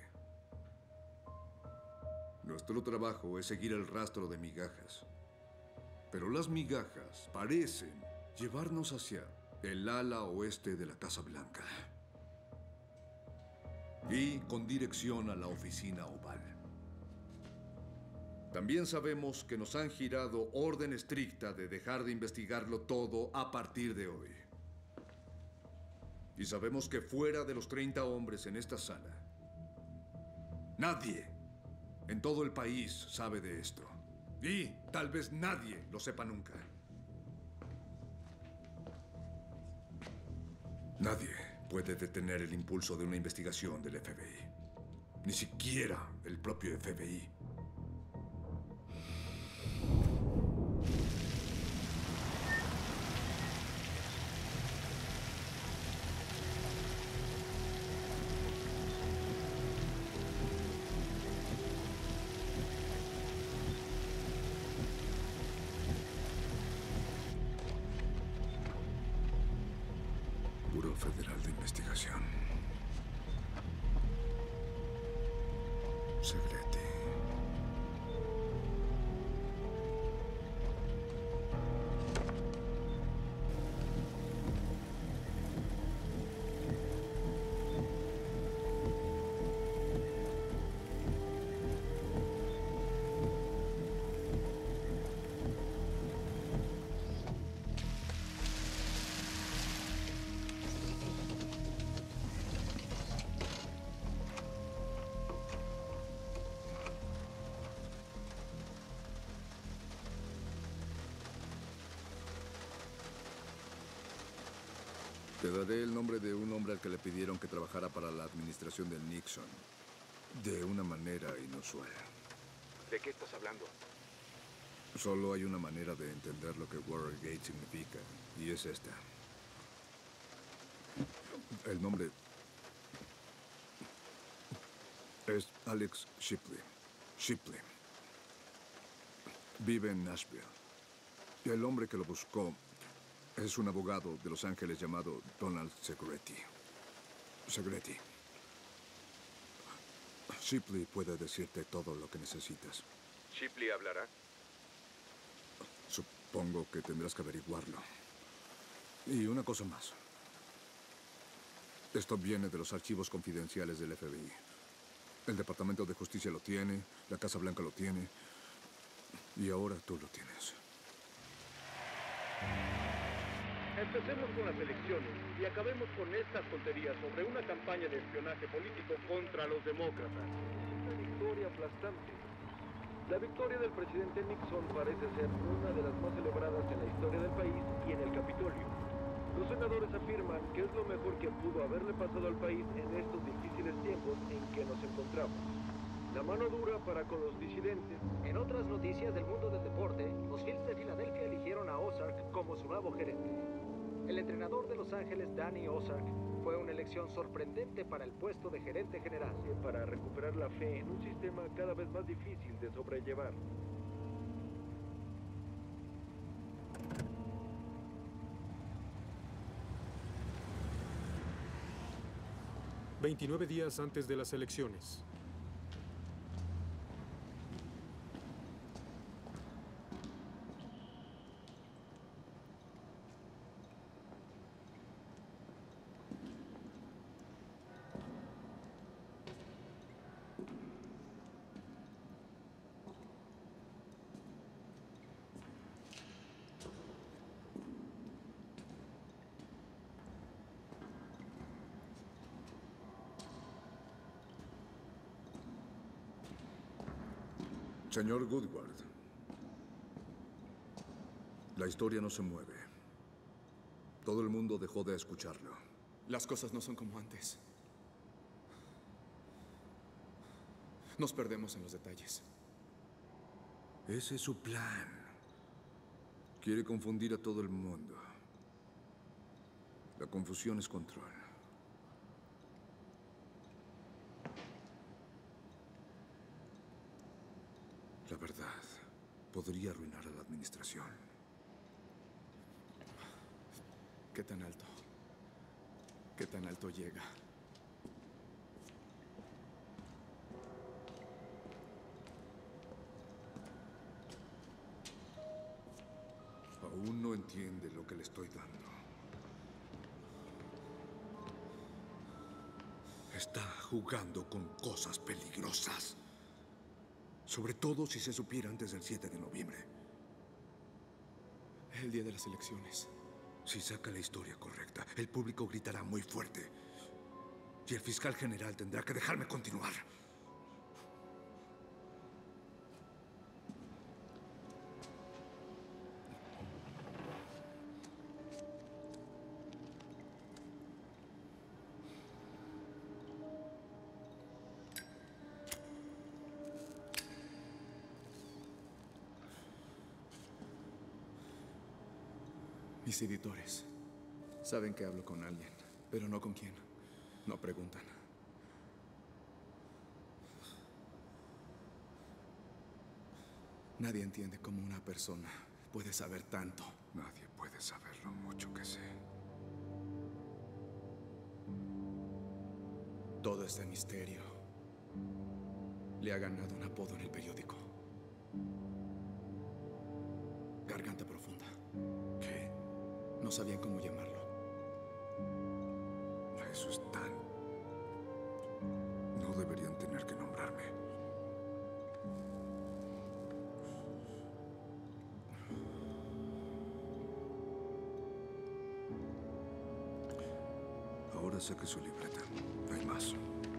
H: Nuestro trabajo es seguir el rastro de migajas. Pero las migajas parecen llevarnos hacia el ala oeste de la Casa Blanca y con dirección a la oficina oval. También sabemos que nos han girado orden estricta de dejar de investigarlo todo a partir de hoy. Y sabemos que fuera de los treinta hombres en esta sala, nadie en todo el país sabe de esto. Y tal vez nadie lo sepa nunca. Nadie puede detener el impulso de una investigación del F B I. Ni siquiera el propio F B I. Buró Federal de Investigación. Segreti. Te daré el nombre de un hombre al que le pidieron que trabajara para la administración de Nixon. De una manera inusual.
C: ¿De qué estás hablando?
H: Solo hay una manera de entender lo que Watergate significa, y es esta. El nombre es Alex Shipley. Shipley. Vive en Nashville. Y el hombre que lo buscó Es un abogado de Los Ángeles llamado Donald Segretti. Segretti. Shipley puede decirte todo lo que necesitas.
C: ¿Shipley hablará?
H: Supongo que tendrás que averiguarlo. Y una cosa más. Esto viene de los archivos confidenciales del F B I. El Departamento de Justicia lo tiene, la Casa Blanca lo tiene, y ahora tú lo tienes.
U: Empecemos con las elecciones y acabemos con estas tonterías sobre una campaña de espionaje político contra los demócratas. Una victoria aplastante. La victoria del presidente Nixon parece ser una de las más celebradas en la historia del país y en el Capitolio. Los senadores afirman que es lo mejor que pudo haberle pasado al país en estos difíciles tiempos en que nos encontramos. La mano dura para con los disidentes.
D: En otras noticias del mundo del deporte, los Phillies de Filadelfia eligieron a Ozark como su nuevo gerente. El entrenador de Los Ángeles, Danny Ozark, fue una elección sorprendente para el puesto de gerente general.
U: Para recuperar la fe en un sistema cada vez más difícil de sobrellevar.
B: veintinueve días antes de las elecciones.
H: Señor Woodward, la historia no se mueve. Todo el mundo dejó de escucharlo.
E: Las cosas no son como antes. Nos perdemos en los detalles.
H: Ese es su plan. Quiere confundir a todo el mundo. La confusión es control. La verdad podría arruinar a la administración.
E: ¿Qué tan alto? ¿Qué tan alto llega?
H: Aún no entiende lo que le estoy dando. Está jugando con cosas peligrosas. Sobre todo si se supiera antes del siete de noviembre.
E: El día de las elecciones.
H: Si saca la historia correcta, el público gritará muy fuerte. Y el fiscal general tendrá que dejarme continuar.
E: Mis editores saben que hablo con alguien, pero no con quién. No preguntan. Nadie entiende cómo una persona puede saber tanto.
H: Nadie puede saber lo mucho que sé.
E: Todo este misterio le ha ganado un apodo en el periódico. Garganta profunda.
H: ¿Qué?
E: No sabían cómo llamarlo.
H: Eso es tan... No deberían tener que nombrarme. Ahora saque su libreta. Hay más.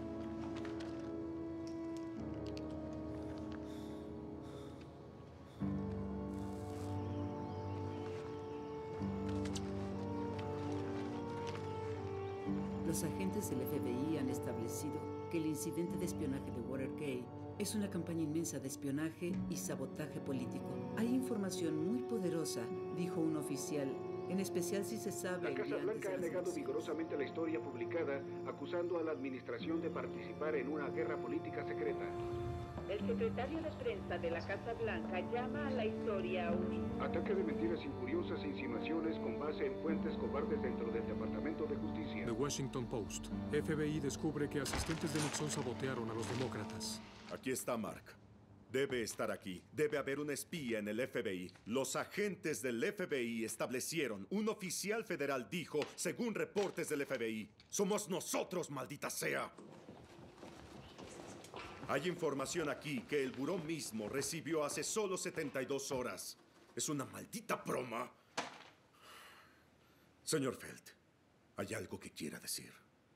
O: Los agentes del F B I han establecido que el incidente de espionaje de Watergate es una campaña inmensa de espionaje y sabotaje político. Hay información muy poderosa, dijo un oficial, en especial si se sabe...
U: La Casa Blanca ha negado vigorosamente la historia publicada, acusando a la administración de participar en una guerra política secreta.
L: El secretario de prensa de la Casa Blanca llama a la historia a un...
U: Ataque de mentiras injuriosas e insinuaciones con base en fuentes cobardes dentro del Departamento de Justicia.
B: The Washington Post. F B I descubre que asistentes de Nixon sabotearon a los demócratas.
K: Aquí está Mark. Debe estar aquí. Debe haber un espía en el F B I. Los agentes del F B I establecieron. Un oficial federal dijo, según reportes del F B I, somos nosotros, maldita sea. Hay información aquí que el buró mismo recibió hace solo setenta y dos horas. ¿Es una maldita broma? Señor Felt, ¿hay algo que quiera decir?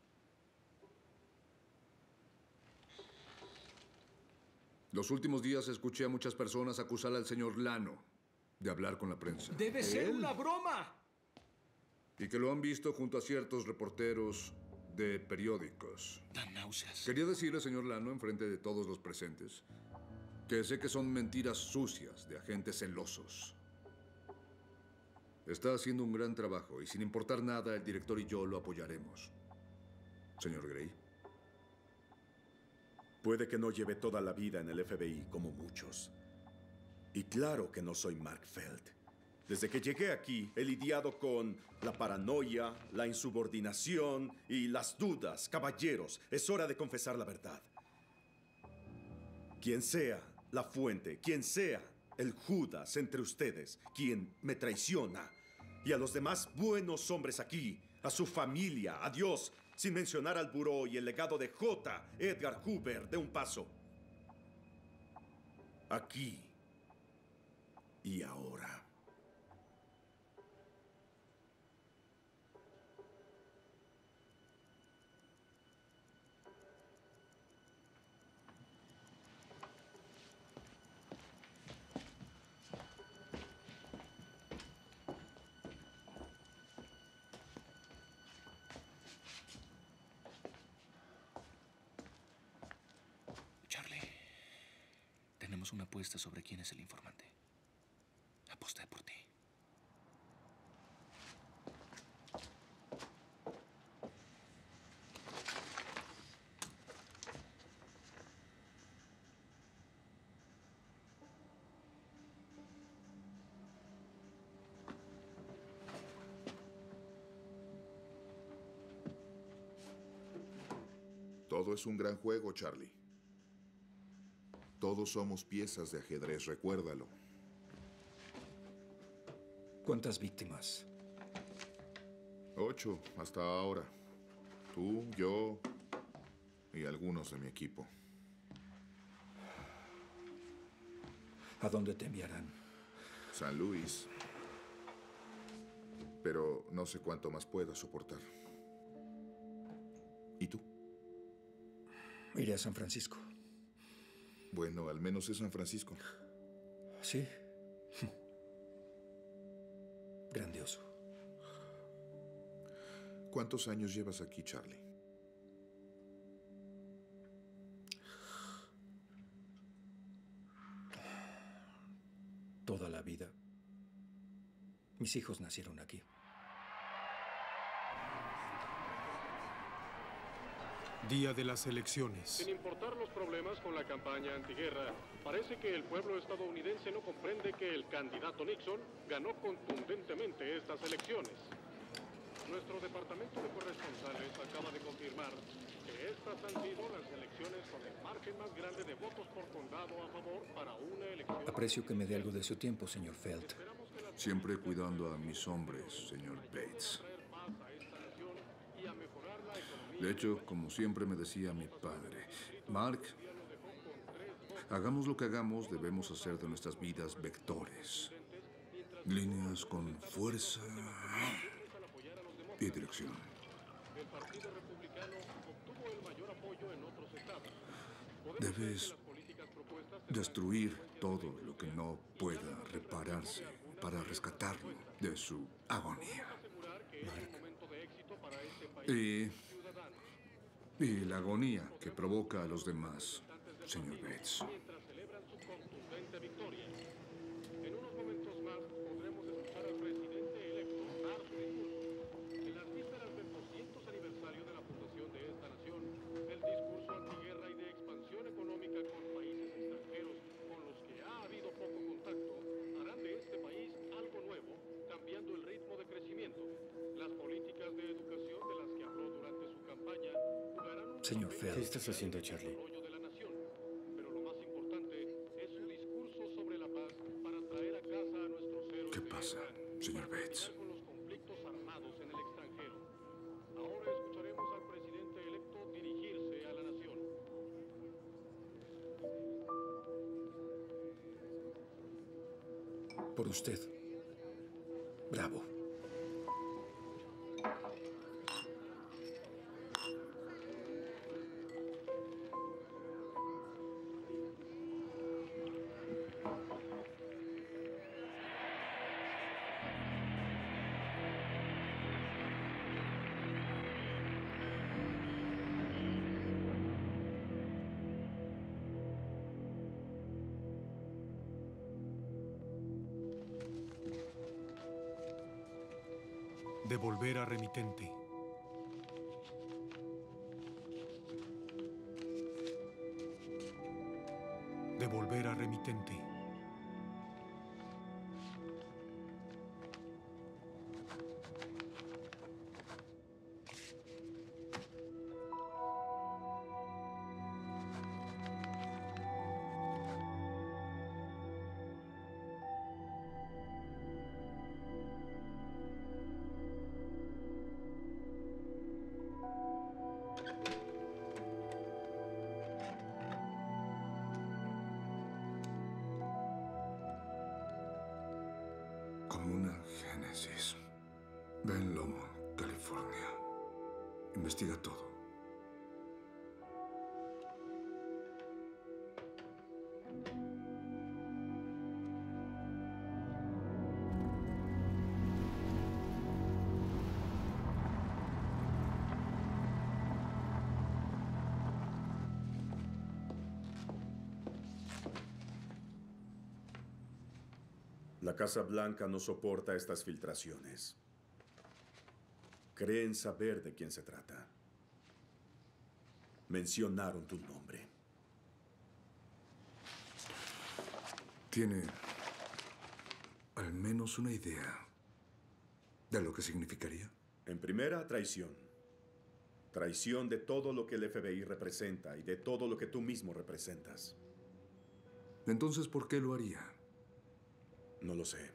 H: Los últimos días escuché a muchas personas acusar al señor Lano de hablar con la prensa.
R: ¡Debe ser una broma!
H: Y que lo han visto junto a ciertos reporteros de periódicos.
R: Dan náuseas.
H: Quería decirle, señor Lano, en frente de todos los presentes, que sé que son mentiras sucias de agentes celosos. Está haciendo un gran trabajo y sin importar nada, el director y yo lo apoyaremos. Señor Gray.
K: Puede que no lleve toda la vida en el F B I como muchos. Y claro que no soy Mark Felt. Desde que llegué aquí, he lidiado con la paranoia, la insubordinación y las dudas. Caballeros, es hora de confesar la verdad. Quien sea la fuente, quien sea el Judas entre ustedes, quien me traiciona, y a los demás buenos hombres aquí, a su familia, a Dios, sin mencionar al buró y el legado de J. Edgar Hoover de un paso. Aquí y ahora.
R: Tenemos una apuesta sobre quién es el informante. Aposté por ti.
T: Todo es un gran juego, Charlie. Todos somos piezas de ajedrez, recuérdalo.
V: ¿Cuántas víctimas?
T: Ocho, hasta ahora. Tú, yo y algunos de mi equipo.
V: ¿A dónde te enviarán?
T: San Luis. Pero no sé cuánto más pueda soportar. ¿Y tú?
V: Iré a San Francisco.
T: Bueno, al menos es San Francisco.
V: Sí. Grandioso.
T: ¿Cuántos años llevas aquí, Charlie?
V: Toda la vida. Mis hijos nacieron aquí.
B: Día de las elecciones.
S: Sin importar los problemas con la campaña antiguerra, parece que el pueblo estadounidense no comprende que el candidato Nixon ganó contundentemente estas elecciones. Nuestro departamento de corresponsales acaba de confirmar que estas han sido las elecciones con el margen más grande de votos por condado a favor para una elección.
V: Aprecio que me dé algo de su tiempo, señor Felt.
H: Siempre cuidando a mis hombres, señor Bates. De hecho, como siempre me decía mi padre, Mark, hagamos lo que hagamos, debemos hacer de nuestras vidas vectores. Líneas con fuerza y dirección. Debes destruir todo lo que no pueda repararse para rescatarlo de su agonía. Mark. Y... Y la agonía que provoca a los demás, señor Bates.
S: En unos momentos más podremos escuchar al presidente electo dar su discurso. En las vísperas del doscientos aniversario de la fundación de esta nación, el discurso antiguerra y de expansión económica con países
V: Señor Feld.
N: ¿Qué estás haciendo, Charlie?
I: ¿Qué pasa, señor Bates?
S: Ahora escucharemos al presidente electo dirigirse a la nación.
V: Por usted. Bravo.
B: Devolver a remitente. Devolver a remitente.
I: Comuna Génesis. Ben Lomond, California. Investiga todo.
K: La Casa Blanca no soporta estas filtraciones. Creen saber de quién se trata. Mencionaron tu nombre.
I: ¿Tiene al menos una idea de lo que significaría?
K: En primera, traición. Traición de todo lo que el F B I representa y de todo lo que tú mismo representas.
I: Entonces, ¿por qué lo haría?
K: No lo sé.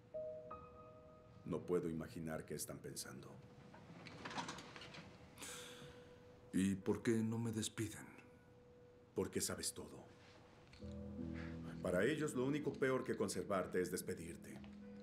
K: No puedo imaginar qué están pensando.
I: ¿Y por qué no me despiden?
K: Porque sabes todo. Para ellos, lo único peor que conservarte es despedirte.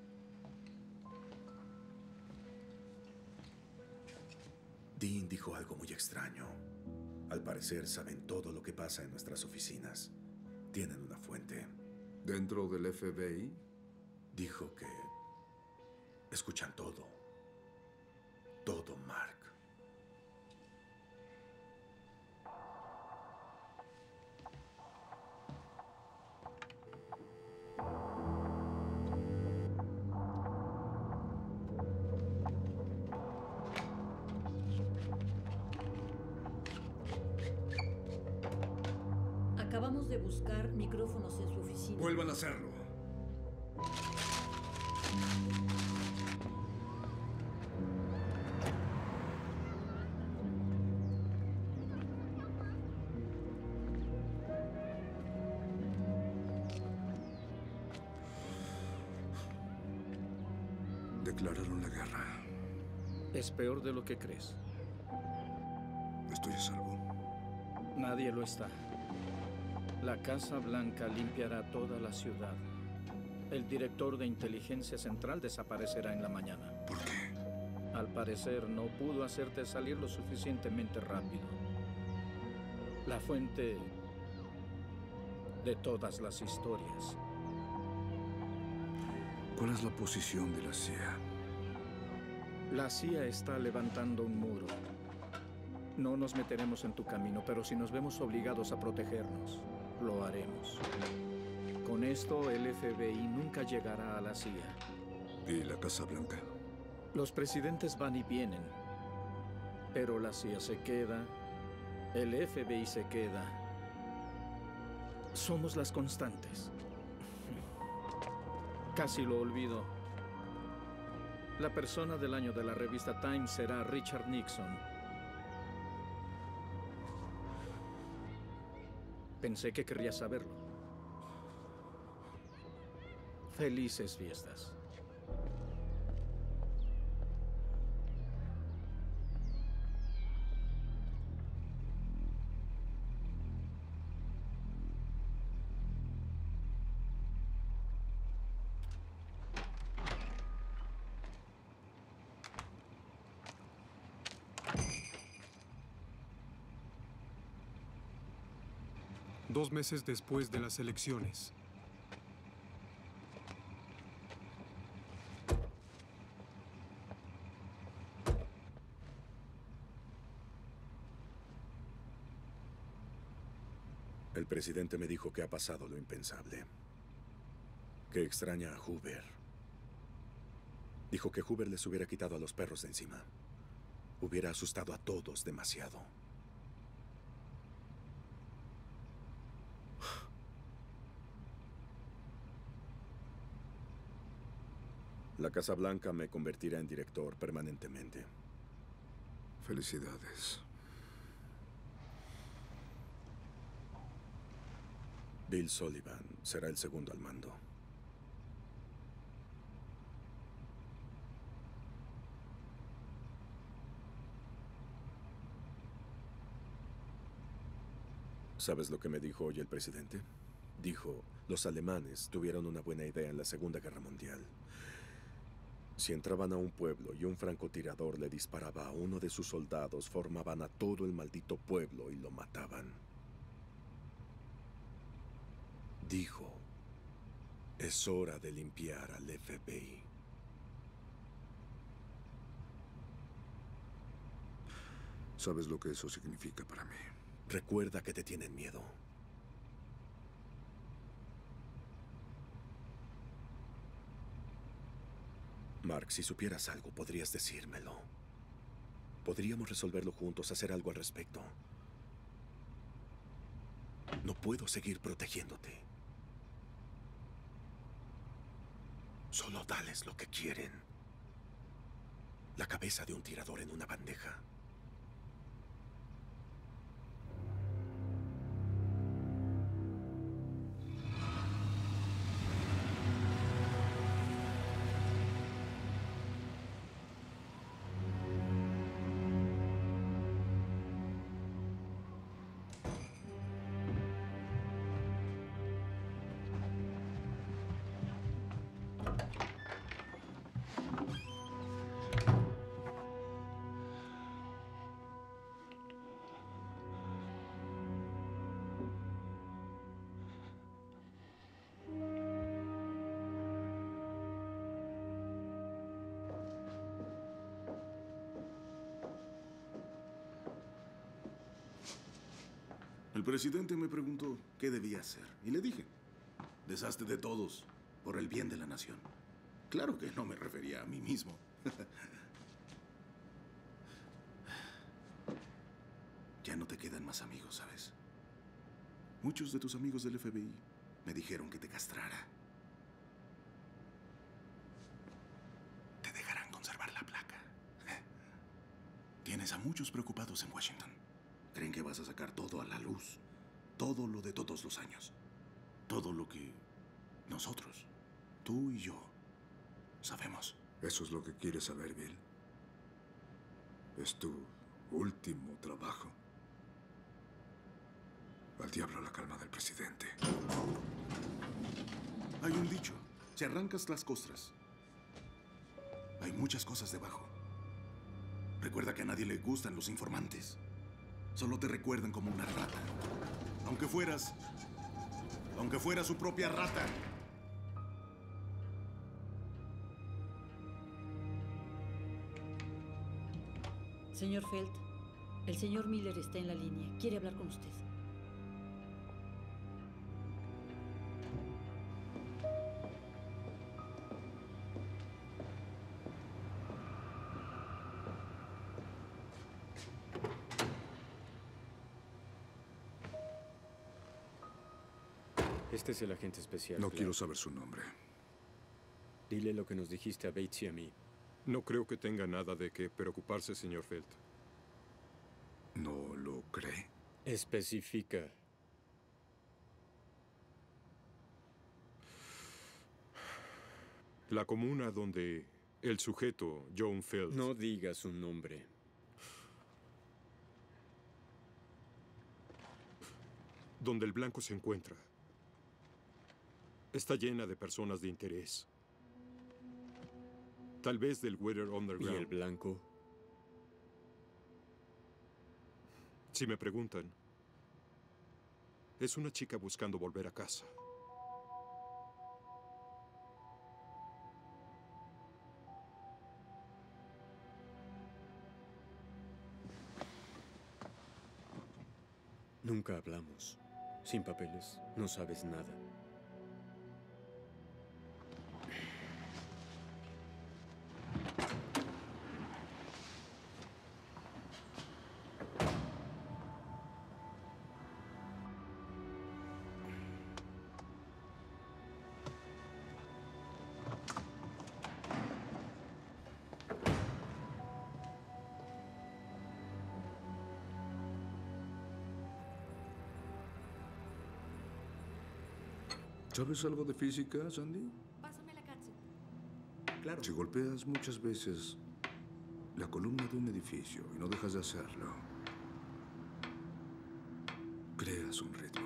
K: Dean dijo algo muy extraño. Al parecer, saben todo lo que pasa en nuestras oficinas. Tienen una fuente.
I: ¿Dentro del F B I?
K: Dijo que escuchan todo. Todo, Mark.
J: Acabamos de buscar micrófonos en su oficina.
I: Vuelvan a hacerlo. Declararon la guerra.
R: Es peor de lo que crees.
I: Estoy a salvo.
R: Nadie lo está. La Casa Blanca limpiará toda la ciudad. El director de inteligencia central desaparecerá en la mañana.
I: ¿Por qué?
R: Al parecer no pudo hacerte salir lo suficientemente rápido. La fuente de todas las historias.
I: ¿Cuál es la posición de la C I A?
R: La C I A está levantando un muro. No nos meteremos en tu camino, pero si nos vemos obligados a protegernos, lo haremos. Con esto, el F B I nunca llegará a la C I A.
I: ¿Y la Casa Blanca?
R: Los presidentes van y vienen, pero la C I A se queda, el F B I se queda. Somos las constantes. Casi lo olvido. La persona del año de la revista Time será Richard Nixon. Pensé que querrías saberlo. Felices fiestas.
B: Dos meses después de las elecciones.
K: El presidente me dijo que ha pasado lo impensable. Que extraña a Hoover. Dijo que Hoover les hubiera quitado a los perros de encima. Hubiera asustado a todos demasiado. La Casa Blanca me convertirá en director permanentemente.
I: Felicidades.
K: Bill Sullivan será el segundo al mando. ¿Sabes lo que me dijo hoy el presidente? Dijo, los alemanes tuvieron una buena idea en la Segunda Guerra Mundial. Si entraban a un pueblo y un francotirador le disparaba a uno de sus soldados, formaban a todo el maldito pueblo y lo mataban. Dijo, es hora de limpiar al F B I.
I: ¿Sabes lo que eso significa para mí?
K: Recuerda que te tienen miedo. Mark, si supieras algo, podrías decírmelo. Podríamos resolverlo juntos, hacer algo al respecto. No puedo seguir protegiéndote. Solo dales lo que quieren. La cabeza de un tirador en una bandeja.
A: El presidente me preguntó qué debía hacer y le dije, deshazte de todos por el bien de la nación. Claro que no me refería a mí mismo. Ya no te quedan más amigos, ¿sabes? Muchos de tus amigos del F B I me dijeron que te castrara. Te dejarán conservar la placa. Tienes a muchos preocupados en Washington. Creen que vas a sacar todo a la luz. Todo lo de todos los años. Todo lo que nosotros, tú y yo, sabemos.
I: ¿Eso es lo que quieres saber, Bill? ¿Es tu último trabajo? Al diablo la calma del presidente.
A: Hay un dicho. Si arrancas las costras, hay muchas cosas debajo. Recuerda que a nadie le gustan los informantes. Solo te recuerdan como una rata. Aunque fueras... Aunque fuera su propia rata.
J: Señor Felt, el señor Miller está en la línea. Quiere hablar con usted.
N: Este es el agente especial.
I: No
N: Clark.
I: quiero saber su nombre.
N: Dile lo que nos dijiste a Bates y a mí.
B: No creo que tenga nada de qué preocuparse, señor Felt.
I: ¿No lo cree?
N: Especifica.
B: La comuna donde el sujeto, John Field...
N: No digas su nombre.
B: Donde el blanco se encuentra. Está llena de personas de interés. Tal vez del Weather Underground.
N: ¿Y el blanco?
B: Si me preguntan, es una chica buscando volver a casa.
N: Nunca hablamos. Sin papeles, no sabes nada.
H: ¿Sabes algo de física, Sandy?
M: Pásame la cápsula.
H: Claro. Si golpeas muchas veces la columna de un edificio y no dejas de hacerlo, creas un ritmo.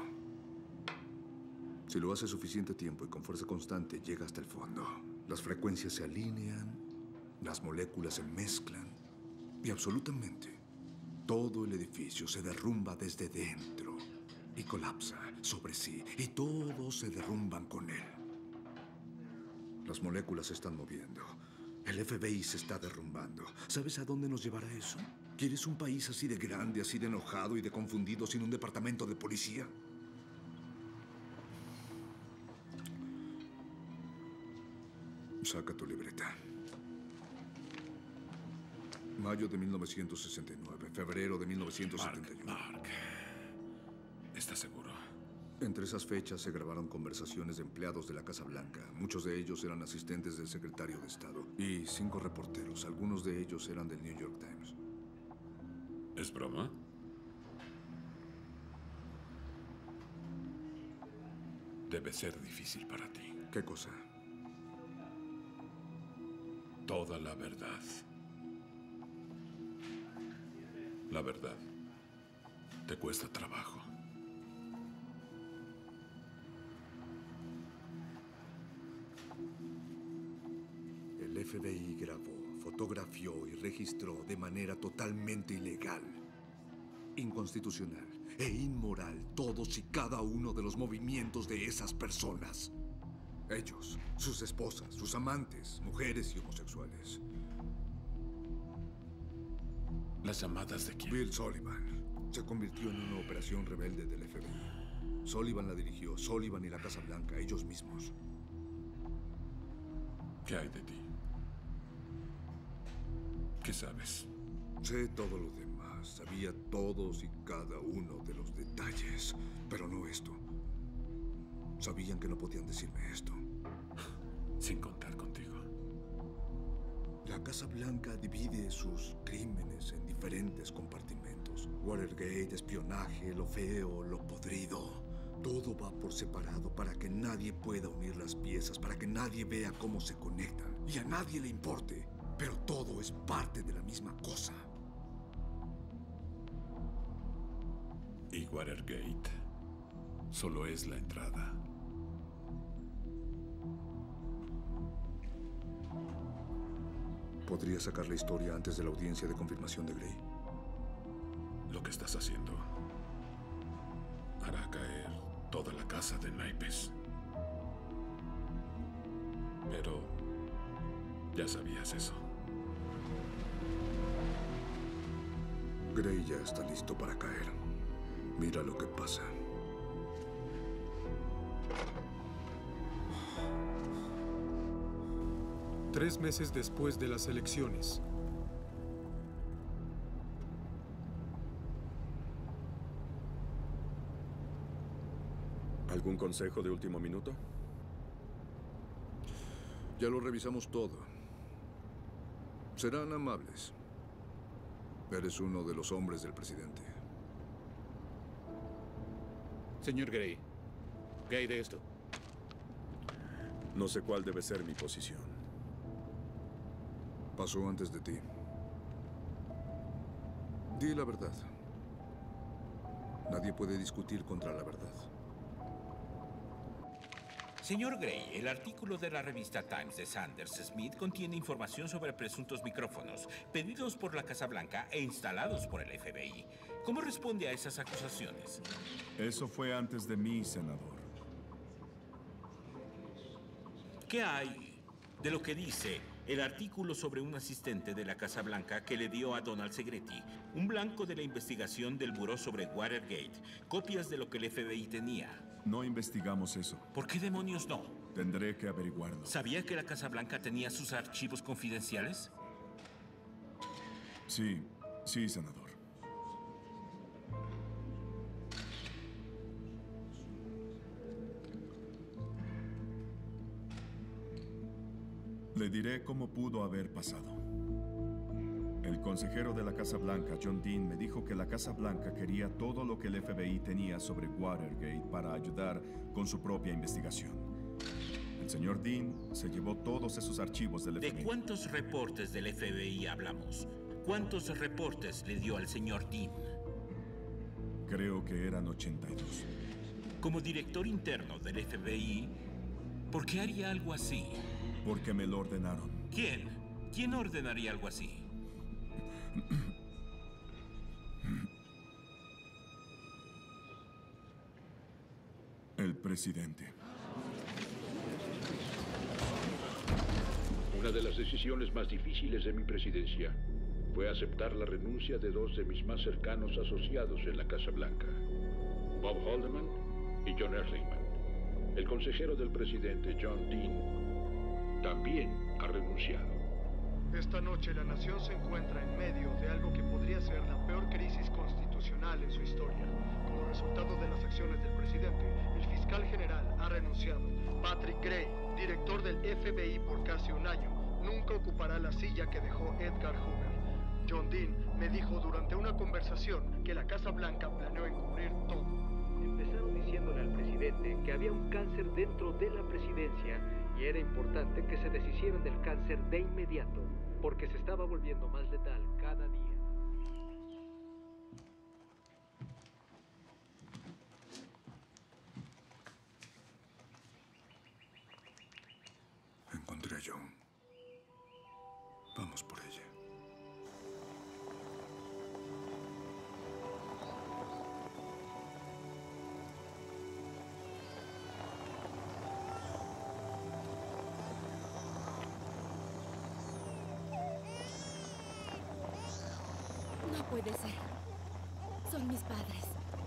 H: Si lo haces suficiente tiempo y con fuerza constante, llega hasta el fondo. Las frecuencias se alinean, las moléculas se mezclan y absolutamente todo el edificio se derrumba desde dentro y colapsa sobre sí, y todos se derrumban con él. Las moléculas se están moviendo. El F B I se está derrumbando. ¿Sabes a dónde nos llevará eso? ¿Quieres un país así de grande, así de enojado y de confundido sin un departamento de policía? Saca tu libreta. Mayo de mil novecientos sesenta y nueve, febrero de mil novecientos setenta y uno.
F: Mark, Mark. ¿Estás seguro?
H: Entre esas fechas se grabaron conversaciones de empleados de la Casa Blanca. Muchos de ellos eran asistentes del secretario de Estado. Y cinco reporteros. Algunos de ellos eran del New York Times.
F: ¿Es broma? Debe ser difícil para ti.
H: ¿Qué cosa?
F: Toda la verdad. La verdad. Te cuesta trabajo.
H: El F B I grabó, fotografió y registró de manera totalmente ilegal, inconstitucional e inmoral todos y cada uno de los movimientos de esas personas. Ellos, sus esposas, sus amantes, mujeres y homosexuales.
F: ¿Las llamadas de quién?
H: Bill Sullivan. Se convirtió en una operación rebelde del F B I. Sullivan la dirigió, Sullivan y la Casa Blanca, ellos mismos.
F: ¿Qué hay de ti? ¿Qué sabes?
H: Sé todo lo demás. Sabía todos y cada uno de los detalles, pero no esto. Sabían que no podían decirme esto.
F: Sin contar contigo.
H: La Casa Blanca divide sus crímenes en diferentes compartimentos. Watergate, espionaje, lo feo, lo podrido. Todo va por separado para que nadie pueda unir las piezas, para que nadie vea cómo se conectan. Y a nadie le importe, pero todo es parte de la misma cosa.
F: Y Watergate solo es la entrada.
H: ¿Podría sacar la historia antes de la audiencia de confirmación de Gray?
F: Lo que estás haciendo hará caer toda la casa de naipes. Pero ya sabías eso.
H: Gray ya está listo para caer. Mira lo que pasa.
B: Tres meses después de las elecciones.
K: ¿Algún consejo de último minuto?
H: Ya lo revisamos todo. Serán amables. Eres uno de los hombres del presidente.
P: Señor Gray, ¿qué hay de esto?
K: No sé cuál debe ser mi posición.
H: Pasó antes de ti. Di la verdad. Nadie puede discutir contra la verdad.
M: Señor Gray, el artículo de la revista Times de Sanders Smith contiene información sobre presuntos micrófonos pedidos por la Casa Blanca e instalados por el F B I. ¿Cómo responde a esas acusaciones?
P: Eso fue antes de mí, senador.
M: ¿Qué hay de lo que dice el artículo sobre un asistente de la Casa Blanca que le dio a Donald Segretti, un blanco de la investigación del Buró sobre Watergate, copias de lo que el F B I tenía?
P: No investigamos eso.
M: ¿Por qué demonios no?
P: Tendré que averiguarlo.
M: ¿Sabía que la Casa Blanca tenía sus archivos confidenciales?
P: Sí, sí, senador. Le diré cómo pudo haber pasado. El consejero de la Casa Blanca, John Dean, me dijo que la Casa Blanca quería todo lo que el F B I tenía sobre Watergate para ayudar con su propia investigación. El señor Dean se llevó todos esos archivos del F B I.
M: ¿De cuántos reportes del F B I hablamos? ¿Cuántos reportes le dio al señor Dean?
P: Creo que eran ochenta y dos.
M: Como director interno del F B I, ¿por qué haría algo así?
P: Porque me lo ordenaron.
M: ¿Quién? ¿Quién ordenaría algo así?
P: El presidente.
W: Una de las decisiones más difíciles de mi presidencia fue aceptar la renuncia de dos de mis más cercanos asociados en la Casa Blanca, Bob Haldeman y John Ehrlichman. El consejero del presidente, John Dean, también ha renunciado.
U: Esta noche la nación se encuentra en medio de algo que podría ser la peor crisis constitucional en su historia. Como resultado de las acciones del presidente, el fiscal general ha renunciado. Patrick Gray, director del F B I por casi un año, nunca ocupará la silla que dejó Edgar Hoover. John Dean me dijo durante una conversación que la Casa Blanca planeó encubrir todo.
D: Empezaron diciéndole al presidente que había un cáncer dentro de la presidencia y era importante que se deshicieran del cáncer de inmediato, porque se estaba volviendo más letal cada día.
H: Encontré a John. Vamos por ella.
X: No puede ser. Son mis padres.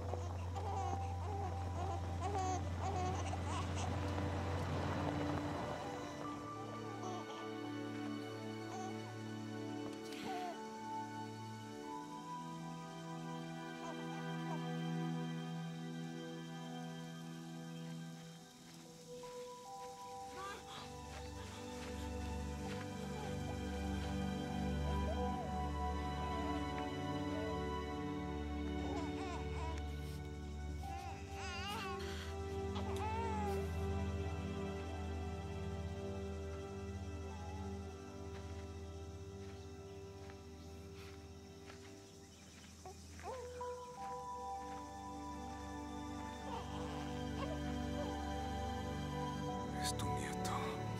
H: Es tu nieto.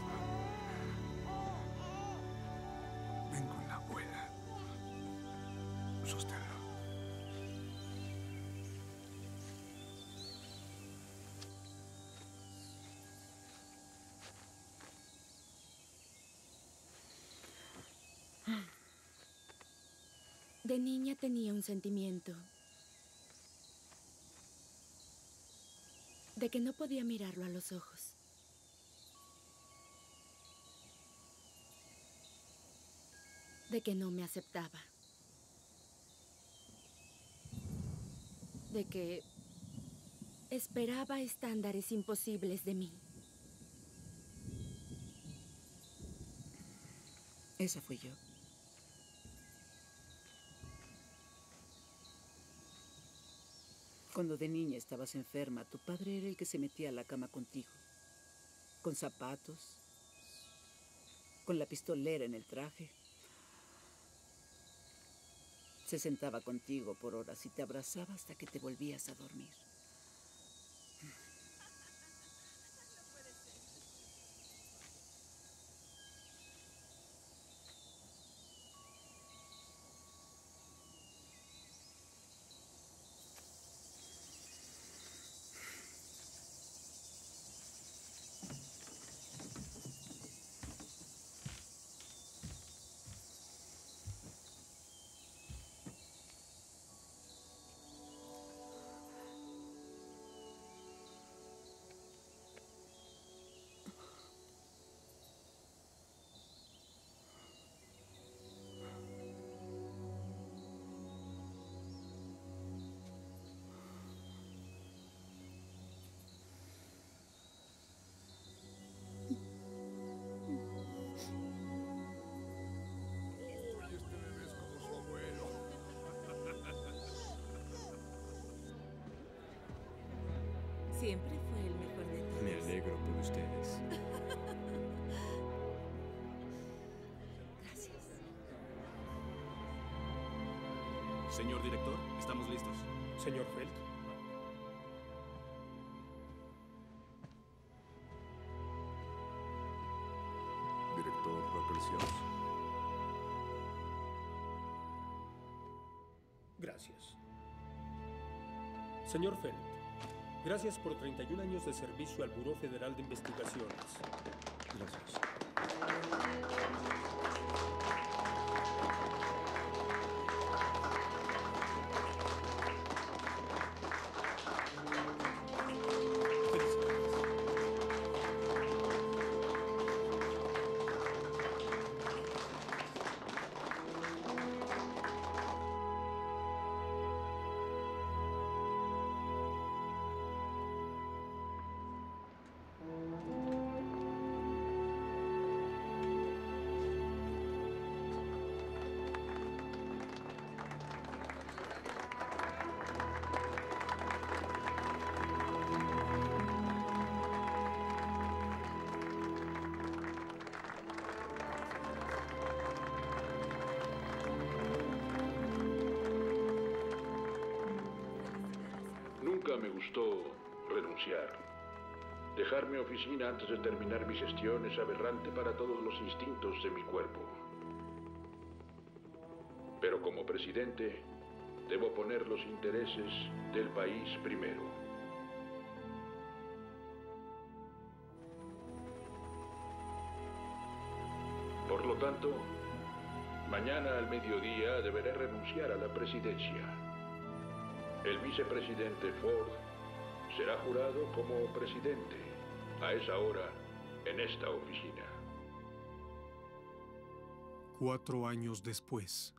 H: Ven con la abuela. Sosténlo.
X: De niña tenía un sentimiento de que no podía mirarlo a los ojos. De que no me aceptaba. De que esperaba estándares imposibles de mí.
O: Esa fui yo. Cuando de niña estabas enferma, tu padre era el que se metía a la cama contigo. Con zapatos, con la pistolera en el traje, Se sentaba contigo por horas y te abrazaba hasta que te volvías a dormir.
J: Siempre fue el mejor de todos.
N: Me alegro por ustedes.
J: Gracias.
C: Señor director, estamos listos.
B: Señor Felt.
H: Director Rocker Seals.
B: Gracias. Señor Felt, gracias por treinta y un años de servicio al Buró Federal de Investigaciones.
H: Gracias.
W: Nunca me gustó renunciar. Dejar mi oficina antes de terminar mi gestión es aberrante para todos los instintos de mi cuerpo. Pero como presidente, debo poner los intereses del país primero. Por lo tanto, mañana al mediodía deberé renunciar a la presidencia. El vicepresidente Ford será jurado como presidente a esa hora en esta oficina.
B: Cuatro años después.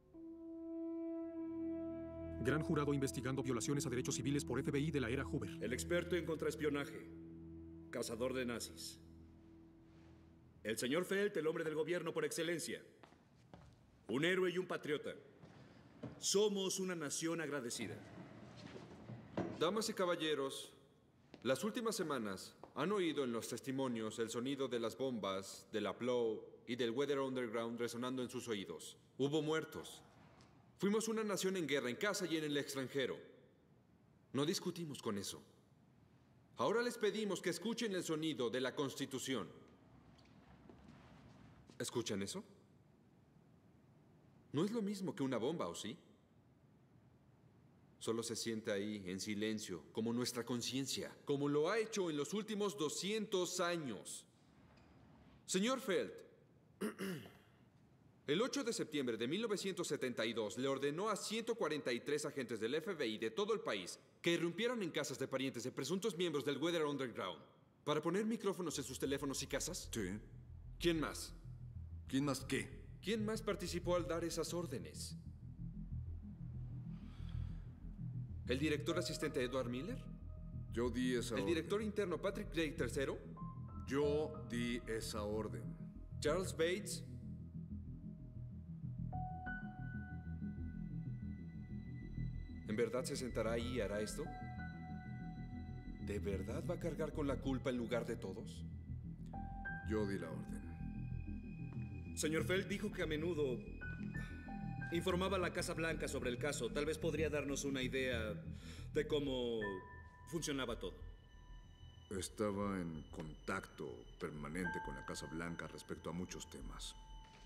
B: Gran jurado investigando violaciones a derechos civiles por F B I de la era Hoover.
E: El experto en contraespionaje. Cazador de nazis. El señor Felt, el hombre del gobierno por excelencia. Un héroe y un patriota. Somos una nación agradecida.
G: Damas y caballeros, las últimas semanas han oído en los testimonios el sonido de las bombas, del Aplow y del Weather Underground resonando en sus oídos. Hubo muertos. Fuimos una nación en guerra, en casa y en el extranjero. No discutimos con eso. Ahora les pedimos que escuchen el sonido de la Constitución. ¿Escuchan eso? No es lo mismo que una bomba, ¿o sí? Solo se siente ahí, en silencio, como nuestra conciencia, como lo ha hecho en los últimos doscientos años. Señor Felt, el ocho de septiembre de mil novecientos setenta y dos le ordenó a ciento cuarenta y tres agentes del F B I de todo el país que irrumpieran en casas de parientes de presuntos miembros del Weather Underground para poner micrófonos en sus teléfonos y casas.
H: Sí.
G: ¿Quién más?
H: ¿Quién más qué?
G: ¿Quién más participó al dar esas órdenes? ¿El director asistente Edward Miller?
H: Yo di esa orden.
G: ¿El director interno Patrick Gray tercero?
H: Yo di esa orden.
G: ¿Charles Bates? ¿En verdad se sentará ahí y hará esto? ¿De verdad va a cargar con la culpa en lugar de todos?
H: Yo di la orden.
E: Señor Felt dijo que a menudo Informaba a la Casa Blanca sobre el caso. Tal vez podría darnos una idea de cómo funcionaba todo.
H: Estaba en contacto permanente con la Casa Blanca respecto a muchos temas.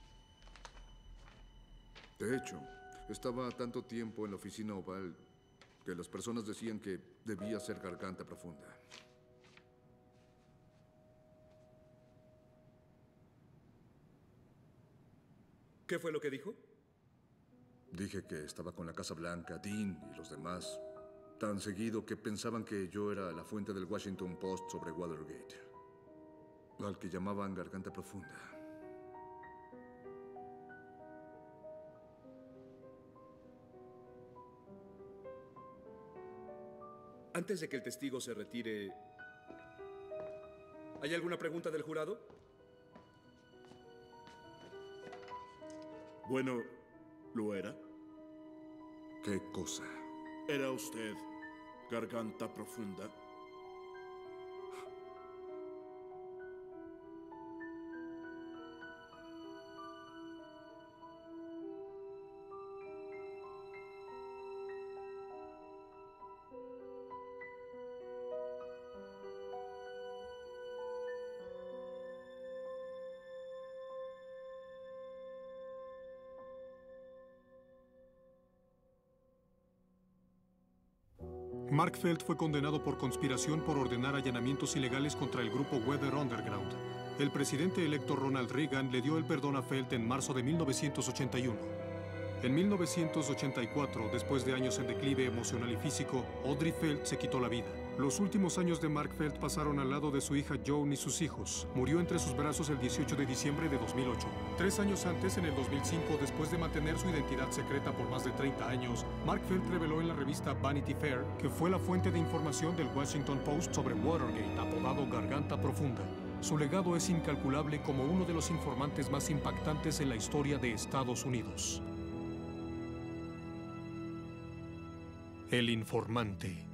H: De hecho, estaba tanto tiempo en la oficina oval que las personas decían que debía ser garganta profunda.
E: ¿Qué fue lo que dijo?
H: Dije que estaba con la Casa Blanca, Dean y los demás tan seguido que pensaban que yo era la fuente del Washington Post sobre Watergate, al que llamaban garganta profunda.
E: Antes de que el testigo se retire, ¿hay alguna pregunta del jurado?
L: Bueno, ¿lo era?
H: ¿Qué cosa?
L: ¿Era usted garganta profunda?
B: Mark Felt fue condenado por conspiración por ordenar allanamientos ilegales contra el grupo Weather Underground. El presidente electo Ronald Reagan le dio el perdón a Felt en marzo de mil novecientos ochenta y uno. En mil novecientos ochenta y cuatro, después de años en declive emocional y físico, Audrey Felt se quitó la vida. Los últimos años de Mark Felt pasaron al lado de su hija Joan y sus hijos. Murió entre sus brazos el dieciocho de diciembre de dos mil ocho. Tres años antes, en el dos mil cinco, después de mantener su identidad secreta por más de treinta años, Mark Felt reveló en la revista Vanity Fair que fue la fuente de información del Washington Post sobre Watergate, apodado Garganta Profunda. Su legado es incalculable como uno de los informantes más impactantes en la historia de Estados Unidos. El informante.